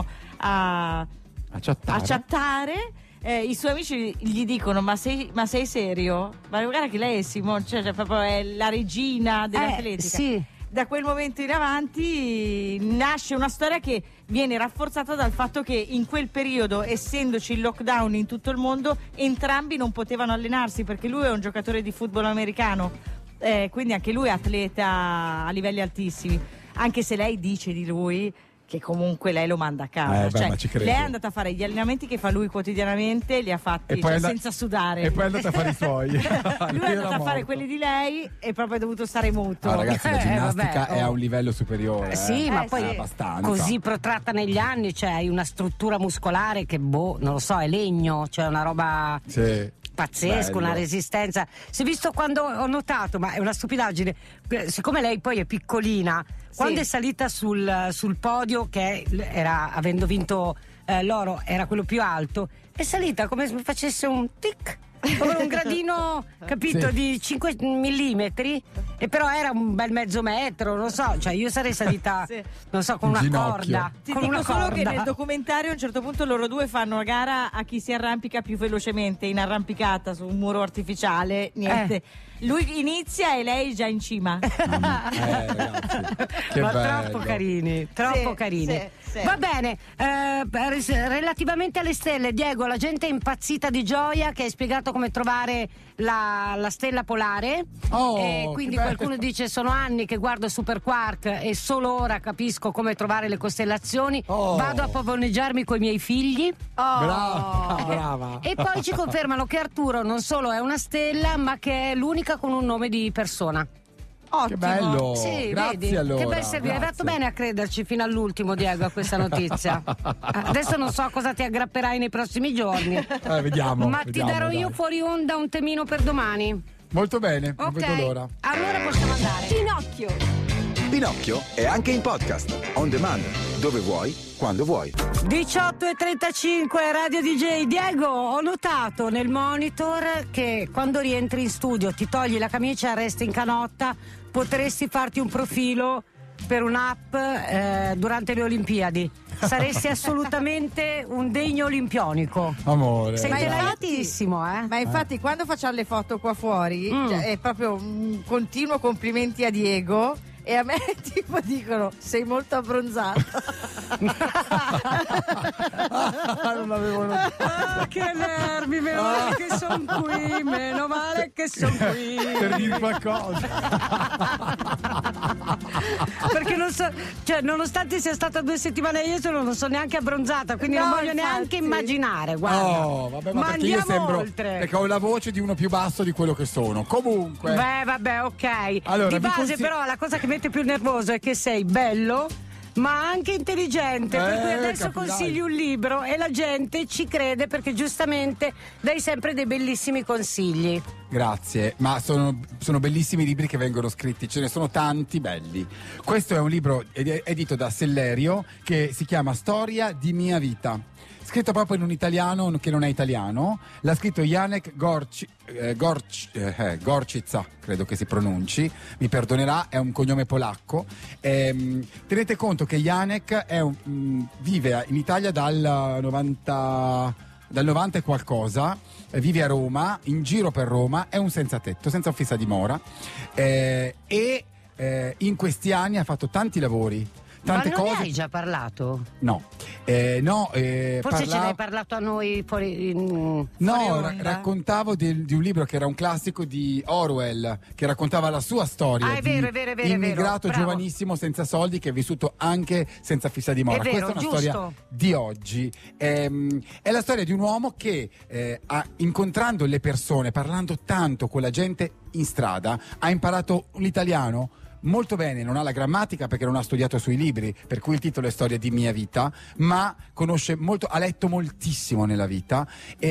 Speaker 4: a,
Speaker 3: A chattare.
Speaker 4: a chattare. Eh, I suoi amici gli dicono: ma sei, ma sei serio? Ma guarda che lei è Simone, cioè, cioè, proprio è la regina dell'atletica.
Speaker 2: Eh, sì.
Speaker 4: Da quel momento in avanti nasce una storia che viene rafforzata dal fatto che in quel periodo, essendoci il lockdown in tutto il mondo, entrambi non potevano allenarsi, perché lui è un giocatore di football americano, eh, quindi anche lui è atleta a livelli altissimi, anche se lei dice di lui che comunque lei lo manda a casa.
Speaker 3: Eh, beh,
Speaker 4: Cioè,
Speaker 3: ma ci credo.
Speaker 4: lei è andata a fare gli allenamenti che fa lui quotidianamente, li ha fatti
Speaker 3: E poi
Speaker 4: cioè,
Speaker 3: è and-
Speaker 4: senza sudare.
Speaker 3: E poi è andata a fare i suoi.
Speaker 4: lui è andato a fare quelli di lei e proprio è dovuto stare muto.
Speaker 3: No, ragazzi, la
Speaker 2: Eh,
Speaker 3: ginnastica
Speaker 2: vabbè,
Speaker 3: è a
Speaker 2: oh.
Speaker 3: un livello superiore.
Speaker 2: Eh, sì,
Speaker 3: eh.
Speaker 2: ma
Speaker 4: Eh,
Speaker 2: poi
Speaker 4: sì.
Speaker 3: abbastanza.
Speaker 2: così protratta negli anni, cioè hai una struttura muscolare che boh, non lo so, è legno, cioè una roba
Speaker 3: Sì.
Speaker 2: pazzesca,
Speaker 3: Bello.
Speaker 2: una resistenza. Si è visto quando ho notato, ma è una stupidaggine, eh, siccome lei poi è piccolina, quando è salita sul, sul podio, che era, avendo vinto eh, l'oro, era quello più alto, è salita come se facesse un tic, come un gradino, capito,
Speaker 3: Sì.
Speaker 2: di cinque millimetri, e però era un bel mezzo metro, non so, cioè io sarei salita,
Speaker 4: Sì.
Speaker 2: non so, con
Speaker 3: Un
Speaker 2: una
Speaker 3: ginocchio.
Speaker 2: corda.
Speaker 4: Ti
Speaker 2: con
Speaker 4: dico
Speaker 2: una
Speaker 4: solo che
Speaker 2: corda.
Speaker 4: nel documentario a un certo punto loro due fanno una gara a chi si arrampica più velocemente in arrampicata su un muro artificiale, niente.
Speaker 2: Eh.
Speaker 4: Lui inizia e lei già in cima.
Speaker 3: Eh, ragazzi, che
Speaker 2: Ma
Speaker 3: bello.
Speaker 2: troppo carini, troppo
Speaker 4: Sì,
Speaker 2: carini.
Speaker 4: sì, sì.
Speaker 2: Va bene, eh, res- relativamente alle stelle, Diego, la gente è impazzita di gioia che hai spiegato come trovare la, la stella polare.
Speaker 3: Oh,
Speaker 2: e quindi
Speaker 3: che bello.
Speaker 2: qualcuno dice: sono anni che guardo Super Quark e solo ora capisco come trovare le costellazioni.
Speaker 3: Oh.
Speaker 2: Vado a pavoneggiarmi coi miei figli.
Speaker 4: Oh.
Speaker 3: Brava, brava.
Speaker 2: E poi ci confermano che Arturo non solo è una stella, ma che è l'unica con un nome di persona.
Speaker 4: Ottimo.
Speaker 3: Che bello.
Speaker 2: Sì,
Speaker 3: Grazie
Speaker 2: vedi?
Speaker 3: allora.
Speaker 2: Che bel servizio. Hai
Speaker 3: grazie.
Speaker 2: fatto bene a crederci fino all'ultimo, Diego, a questa notizia. Adesso non so cosa ti aggrapperai nei prossimi giorni.
Speaker 3: Eh, vediamo.
Speaker 2: Ma
Speaker 3: vediamo,
Speaker 2: ti darò
Speaker 3: dai.
Speaker 2: io fuori onda un temino per domani.
Speaker 3: Molto bene, non
Speaker 2: Ok.
Speaker 3: vedo l'ora.
Speaker 2: Allora possiamo andare.
Speaker 11: Pinocchio.
Speaker 1: Pinocchio è anche in podcast, on demand, dove vuoi, quando vuoi.
Speaker 2: diciotto e trentacinque Radio D J. Diego, ho notato nel monitor che quando rientri in studio ti togli la camicia, resti in canotta, potresti farti un profilo per un'app eh, durante le Olimpiadi. Saresti assolutamente un degno olimpionico.
Speaker 3: Amore.
Speaker 2: Sei
Speaker 4: Ma infatti-
Speaker 2: delicatissimo, eh?
Speaker 4: Ma infatti quando facciamo le foto qua fuori
Speaker 2: Mm.
Speaker 4: cioè, è proprio un continuo complimenti a Diego. E a me tipo dicono: sei molto abbronzato.
Speaker 3: non l'avevo notato.
Speaker 2: Ah, che nervi, meno male che sono qui, meno male che sono qui.
Speaker 3: Per dire qualcosa.
Speaker 2: Perché non so, cioè, nonostante sia stata due settimane io sono, non sono neanche abbronzata, quindi
Speaker 4: No,
Speaker 2: non voglio
Speaker 4: infatti.
Speaker 2: neanche immaginare, guarda.
Speaker 3: Oh, vabbè, ma,
Speaker 2: Ma
Speaker 3: perché io
Speaker 2: andiamo
Speaker 3: sembro
Speaker 2: oltre.
Speaker 3: perché ho la voce di uno più basso di quello che sono. Comunque.
Speaker 2: Beh, vabbè, ok.
Speaker 3: Allora,
Speaker 2: Di
Speaker 3: vi
Speaker 2: base,
Speaker 3: consigli-
Speaker 2: però, la cosa che mette più nervoso è che sei bello, ma anche intelligente. Per
Speaker 3: Eh,
Speaker 2: cui adesso
Speaker 3: capirai.
Speaker 2: consigli un libro e la gente ci crede perché giustamente dai sempre dei bellissimi consigli.
Speaker 3: Grazie, ma sono, sono bellissimi i libri che vengono scritti, ce ne sono tanti belli. Questo è un libro ed- edito da Sellerio che si chiama Storia di mia vita. Scritto proprio in un italiano che non è italiano, l'ha scritto Janek Gorci, eh, Gorci, eh, Gorcica, credo che si pronunci, mi perdonerà, è un cognome polacco. Ehm, tenete conto che Janek è un, mh, vive in Italia dal novanta, dal novanta e qualcosa, eh, vive a Roma, in giro per Roma, è un senza tetto, senza fissa dimora, eh, e eh, in questi anni ha fatto tanti lavori. tante
Speaker 2: Ma non
Speaker 3: cose.
Speaker 2: ne hai già parlato?
Speaker 3: No, eh, no. Eh,
Speaker 2: Forse
Speaker 3: parla...
Speaker 2: ce l'hai parlato a noi fuori. In...
Speaker 3: No,
Speaker 2: fuori
Speaker 3: ra-
Speaker 2: onda.
Speaker 3: raccontavo di, di un libro che era un classico di Orwell, che raccontava la sua storia
Speaker 2: Ah, è
Speaker 3: di
Speaker 2: vero, è vero, è vero, è vero.
Speaker 3: immigrato
Speaker 2: Bravo.
Speaker 3: giovanissimo senza soldi che è vissuto anche senza fissa dimora.
Speaker 2: È vero,
Speaker 3: Questa è una
Speaker 2: giusto.
Speaker 3: storia di oggi. Ehm, è la storia di un uomo che eh, ha, incontrando le persone, parlando tanto con la gente in strada, ha imparato l'italiano molto bene, non ha la grammatica perché non ha studiato sui libri, per cui il titolo è Storia di mia vita, ma conosce molto, ha letto moltissimo nella vita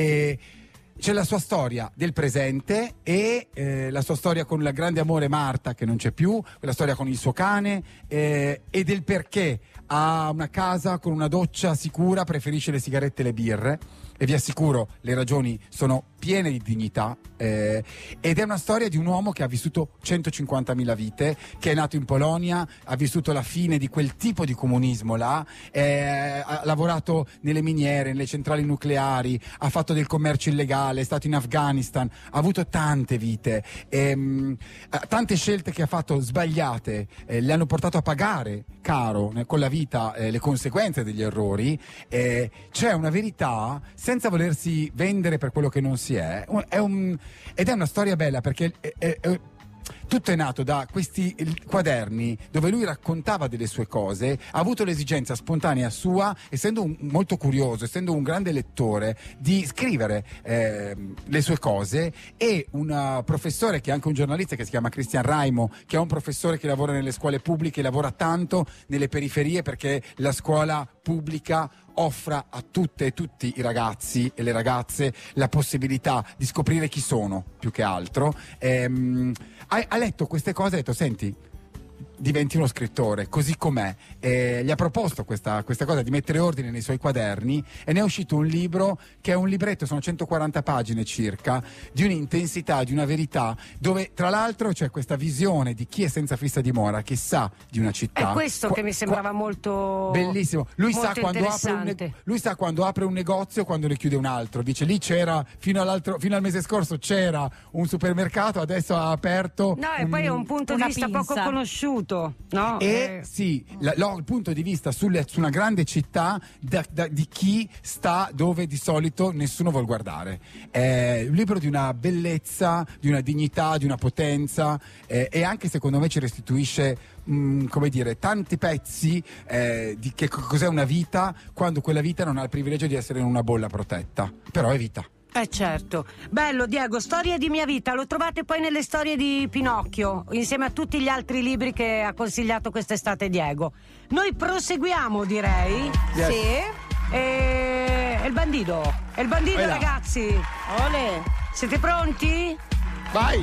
Speaker 3: e c'è la sua storia del presente e eh, la sua storia con il grande amore Marta che non c'è più, la storia con il suo cane eh, e del perché ha una casa con una doccia sicura, preferisce le sigarette e le birre. E vi assicuro, le ragioni sono piene di dignità eh, ed è una storia di un uomo che ha vissuto centocinquantamila vite, che è nato in Polonia, ha vissuto la fine di quel tipo di comunismo là, eh, ha lavorato nelle miniere, nelle centrali nucleari, ha fatto del commercio illegale, è stato in Afghanistan, ha avuto tante vite, ehm, tante scelte che ha fatto sbagliate, eh, le hanno portato a pagare caro eh, con la vita eh, le conseguenze degli errori. Eh, c'è una verità senza volersi vendere per quello che non si è, è un, ed è una storia bella perché è, è, è, tutto è nato da questi quaderni dove lui raccontava delle sue cose, ha avuto l'esigenza spontanea sua, essendo un, molto curioso, essendo un grande lettore, di scrivere eh, le sue cose, e un professore che è anche un giornalista che si chiama Cristian Raimo, che è un professore che lavora nelle scuole pubbliche, lavora tanto nelle periferie perché la scuola pubblica offra a tutte e tutti i ragazzi e le ragazze la possibilità di scoprire chi sono, più che altro. Ehm, ha, ha letto queste cose e ha detto: senti, diventi uno scrittore, così com'è. E gli ha proposto questa, questa cosa di mettere ordine nei suoi quaderni e ne è uscito un libro che è un libretto, sono centoquaranta pagine circa, di un'intensità, di una verità, dove tra l'altro c'è questa visione di chi è senza fissa dimora, che sa di una città.
Speaker 2: È questo
Speaker 3: Qua-
Speaker 2: che mi sembrava molto
Speaker 3: bellissimo. Lui
Speaker 2: molto
Speaker 3: sa, quando apre un
Speaker 2: interessante.
Speaker 3: neg- lui sa quando apre un negozio e quando ne chiude un altro. Dice: lì c'era fino, all'altro, fino al mese scorso c'era un supermercato, adesso ha aperto.
Speaker 2: No, e poi è un punto di
Speaker 4: una
Speaker 2: vista
Speaker 4: pinza.
Speaker 2: poco conosciuto, no?
Speaker 3: E
Speaker 2: Eh,
Speaker 3: sì, la- lo- il punto di vista sulle- su una grande città da- da- di chi sta dove di solito nessuno vuol guardare. È un libro di una bellezza, di una dignità, di una potenza eh, e anche secondo me ci restituisce mh, come dire, tanti pezzi eh, di che co- cos'è una vita quando quella vita non ha il privilegio di essere in una bolla protetta, però è vita.
Speaker 2: Eh certo, bello Diego, Storia di mia vita, lo trovate poi nelle storie di Pinocchio, insieme a tutti gli altri libri che ha consigliato quest'estate Diego. Noi proseguiamo, direi.
Speaker 3: Yes.
Speaker 2: Sì. E... e il bandito, e il bandito,
Speaker 3: Vai là.
Speaker 2: ragazzi.
Speaker 4: Ole.
Speaker 2: Siete pronti?
Speaker 3: Vai!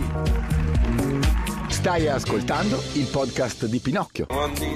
Speaker 1: Stai ascoltando il podcast di Pinocchio.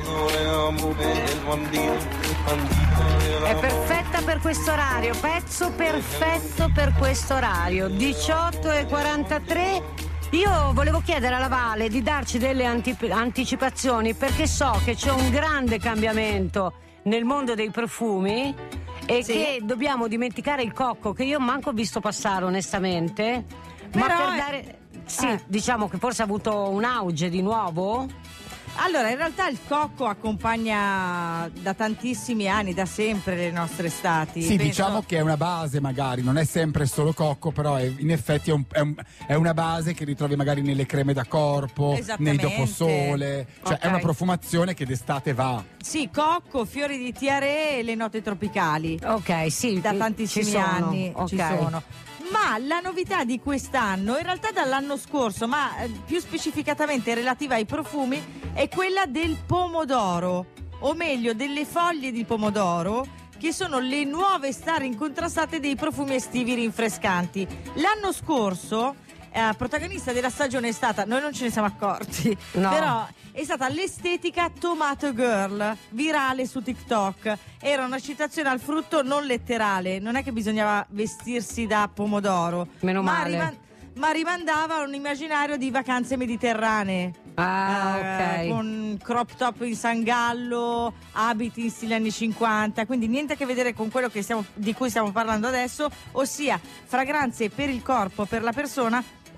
Speaker 2: È perfetta per questo orario, pezzo perfetto per questo orario, diciotto e quarantatré. Io volevo chiedere alla Vale di darci delle antip- anticipazioni perché so che c'è un grande cambiamento nel mondo dei profumi e
Speaker 4: Sì.
Speaker 2: che dobbiamo dimenticare il cocco, che io manco ho visto passare onestamente, ma
Speaker 4: Però
Speaker 2: per
Speaker 4: è-
Speaker 2: dare... Sì,
Speaker 4: eh.
Speaker 2: diciamo che forse ha avuto un auge di nuovo.
Speaker 4: Allora, in realtà il cocco accompagna da tantissimi anni, da sempre, le nostre estati.
Speaker 3: Sì,
Speaker 4: Penso-
Speaker 3: diciamo che è una base, magari non è sempre solo cocco, però è- in effetti è, un- è un- è una base che ritrovi magari nelle creme da corpo, nei
Speaker 4: Esattamente.
Speaker 3: doposole, cioè
Speaker 2: Ok.
Speaker 3: è una profumazione che d'estate va.
Speaker 4: Sì, cocco, fiori di tiare e le note tropicali.
Speaker 2: Ok, sì,
Speaker 4: Da
Speaker 2: ci
Speaker 4: tantissimi
Speaker 2: sono,
Speaker 4: anni
Speaker 2: ok.
Speaker 4: ci sono. Ma la novità di quest'anno, in realtà dall'anno scorso, ma eh, più specificatamente relativa ai profumi, è quella del pomodoro, o meglio delle foglie di pomodoro, che sono le nuove star incontrastate dei profumi estivi rinfrescanti. L'anno scorso, eh, protagonista della stagione è stata, noi non ce ne siamo accorti,
Speaker 2: No.
Speaker 4: però è stata l'estetica Tomato Girl, virale su TikTok. Era una citazione al frutto non letterale, non è che bisognava vestirsi da pomodoro,
Speaker 2: Meno
Speaker 4: ma,
Speaker 2: male.
Speaker 4: riman- ma rimandava a un immaginario di vacanze mediterranee.
Speaker 2: Ah,
Speaker 4: Eh,
Speaker 2: ok.
Speaker 4: con crop top in sangallo, abiti in stile anni cinquanta, quindi niente a che vedere con quello che stiamo, di cui stiamo parlando adesso, ossia fragranze per il corpo, per la persona,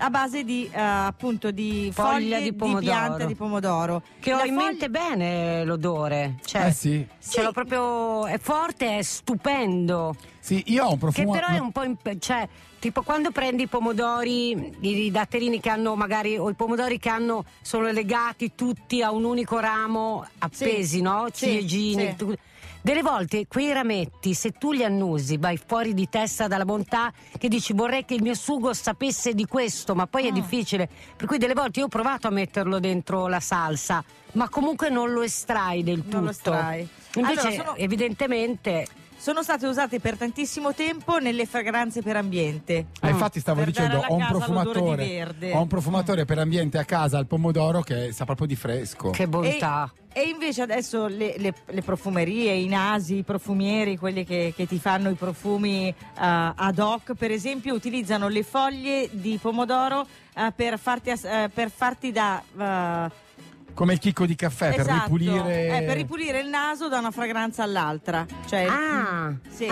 Speaker 4: a base di uh, appunto di
Speaker 2: Foglia
Speaker 4: foglie
Speaker 2: di
Speaker 4: di,
Speaker 2: pomodoro.
Speaker 4: pianta di pomodoro.
Speaker 2: Che ho
Speaker 4: La
Speaker 2: in
Speaker 4: foglia-
Speaker 2: mente bene l'odore. Cioè,
Speaker 3: Eh sì.
Speaker 2: ce l'ho proprio. È forte, è stupendo.
Speaker 3: Sì, io ho un
Speaker 2: Che
Speaker 3: profumo.
Speaker 2: però è un po'. imp- cioè, tipo quando prendi i pomodori, i, i datterini che hanno magari, o i pomodori che hanno, sono legati tutti a un unico ramo, appesi,
Speaker 4: Sì.
Speaker 2: no?
Speaker 4: Sì,
Speaker 2: Ciliegine.
Speaker 4: sì.
Speaker 2: tu- Delle volte quei rametti, se tu li annusi, vai fuori di testa dalla bontà, che dici vorrei che il mio sugo sapesse di questo, ma poi è
Speaker 4: Ah.
Speaker 2: difficile. Per cui delle volte io ho provato a metterlo dentro la salsa, ma comunque non lo estrai del tutto.
Speaker 4: Non lo estrai.
Speaker 2: Invece,
Speaker 4: Allora, sono-
Speaker 2: evidentemente.
Speaker 4: Sono state usate per tantissimo tempo nelle fragranze per ambiente.
Speaker 3: Eh, infatti stavo
Speaker 4: Per
Speaker 3: dicendo,
Speaker 4: dare alla
Speaker 3: ho un
Speaker 4: casa l'odore
Speaker 3: profumatore,
Speaker 4: di verde.
Speaker 3: ho un profumatore per ambiente a casa al pomodoro che sa proprio di fresco.
Speaker 2: Che bontà.
Speaker 4: E invece adesso le, le- le profumerie, i nasi, i profumieri, quelli che, che ti fanno i profumi eh, ad hoc, per esempio, utilizzano le foglie di pomodoro eh, per, farti, as- eh, per farti da... eh,
Speaker 3: Come il chicco di caffè per
Speaker 4: esatto,
Speaker 3: ripulire.
Speaker 4: eh, per ripulire il naso da una fragranza all'altra. Cioè,
Speaker 2: Ah,
Speaker 4: sì.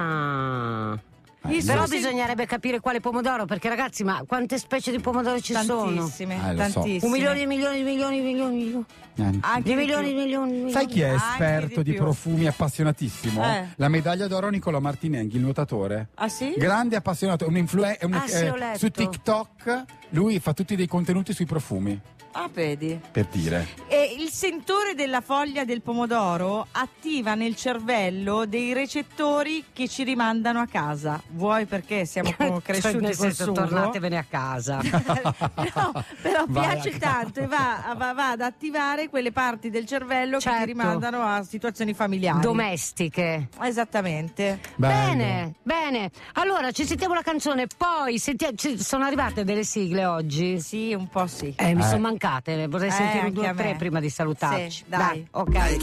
Speaker 2: ah.
Speaker 4: Il
Speaker 2: Però
Speaker 4: suo sen-
Speaker 2: bisognerebbe capire quale pomodoro, perché ragazzi, ma quante specie di pomodoro ci sono?
Speaker 4: Tantissime,
Speaker 3: Eh, lo so.
Speaker 4: tantissime.
Speaker 2: Un milione di milioni di milioni di milioni di milioni.
Speaker 3: Eh.
Speaker 4: Anche
Speaker 2: Di
Speaker 4: di
Speaker 2: milioni di
Speaker 4: più.
Speaker 2: milioni di milioni.
Speaker 3: Sai chi è
Speaker 4: Anche
Speaker 3: esperto
Speaker 4: di
Speaker 3: di,
Speaker 4: più.
Speaker 3: profumi appassionatissimo?
Speaker 4: Eh.
Speaker 3: La medaglia d'oro Nicola Martinenghi, il nuotatore.
Speaker 4: Ah sì?
Speaker 3: Grande appassionato, un influen- un-
Speaker 2: Ah, sì, ho letto.
Speaker 3: su TikTok lui fa tutti dei contenuti sui profumi,
Speaker 4: Ah, vedi.
Speaker 3: per dire.
Speaker 4: E il sentore della foglia del pomodoro attiva nel cervello dei recettori che ci rimandano a casa. Vuoi perché siamo co- cresciuti
Speaker 2: Cioè, nel
Speaker 4: col
Speaker 2: senso,
Speaker 4: sugo?
Speaker 2: tornatevene a casa.
Speaker 4: No, però
Speaker 3: Vai
Speaker 4: piace
Speaker 3: a casa.
Speaker 4: tanto e va, va- va ad attivare quelle parti del cervello che
Speaker 2: Certo.
Speaker 4: ti rimandano a situazioni familiari.
Speaker 2: Domestiche.
Speaker 4: Esattamente.
Speaker 2: Bene, bene. Allora ci sentiamo la canzone, poi senti- ci sono arrivate delle sigle oggi?
Speaker 4: Sì, un po' sì.
Speaker 2: Eh, mi
Speaker 3: Eh.
Speaker 2: sono mancate, vorrei
Speaker 4: Eh,
Speaker 2: sentire
Speaker 4: anche
Speaker 2: due o
Speaker 4: a
Speaker 2: tre
Speaker 4: me.
Speaker 2: prima di salutarci.
Speaker 4: Sì, dai.
Speaker 2: ok.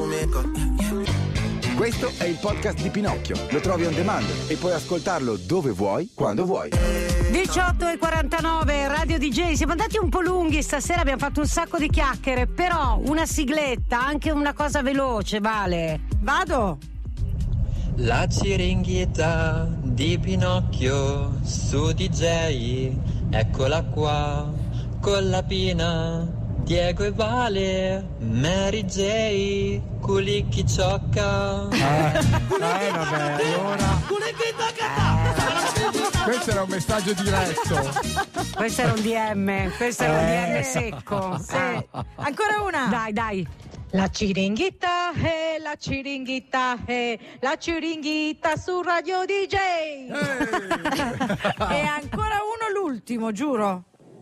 Speaker 1: Questo è il podcast di Pinocchio. Lo trovi on demand e puoi ascoltarlo dove vuoi, quando vuoi.
Speaker 2: diciotto e quarantanove, Radio D J. Siamo andati un po' lunghi stasera, abbiamo fatto un sacco di chiacchiere, però una sigletta, anche una cosa veloce, Vale.
Speaker 4: Vado.
Speaker 14: La ciringhita di Pinocchio su D J, eccola qua, con la Pina, Diego e Vale, Mary J, Culicchi Ciocca.
Speaker 3: Eh, eh, vabbè, allora. Questo era un messaggio diretto.
Speaker 2: Questo era un D M, questo era un D M
Speaker 3: Eh.
Speaker 2: secco.
Speaker 4: Sì.
Speaker 2: Eh.
Speaker 4: Ancora una.
Speaker 2: Dai, dai.
Speaker 15: La ciringhita è la ciringhita è la ciringhita su Radio D J.
Speaker 4: E ancora uno, l'ultimo, giuro.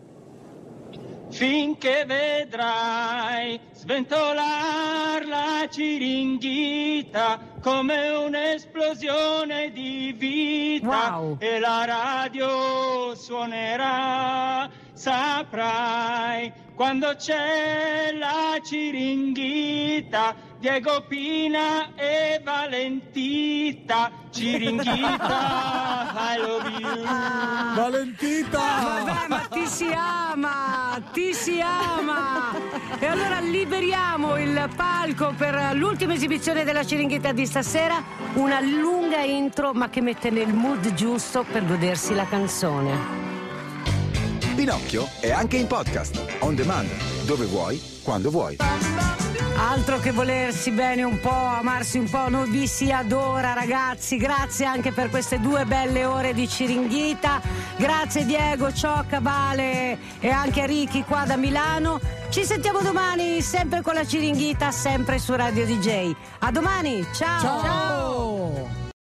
Speaker 10: Finché vedrai sventolar la ciringhita come un'esplosione di vita,
Speaker 2: Wow.
Speaker 10: e la radio suonerà, saprai quando c'è la ciringhita, Diego, Pina e Valentita, ciringhita, I love you.
Speaker 3: Valentita!
Speaker 2: Vabbè, ma ti si ama, ti si ama. E allora liberiamo il palco per l'ultima esibizione della Ciringhita di stasera, una lunga intro ma che mette nel mood giusto per godersi la canzone.
Speaker 1: Pinocchio è anche in podcast, on demand, dove vuoi, quando vuoi.
Speaker 2: Altro che volersi bene un po', amarsi un po', noi vi si adora ragazzi, grazie anche per queste due belle ore di Ciringhita, grazie Diego, Ciocca, Vale e anche a Ricky qua da Milano, ci sentiamo domani sempre con la Ciringhita, sempre su Radio D J, a domani, ciao!
Speaker 3: Ciao!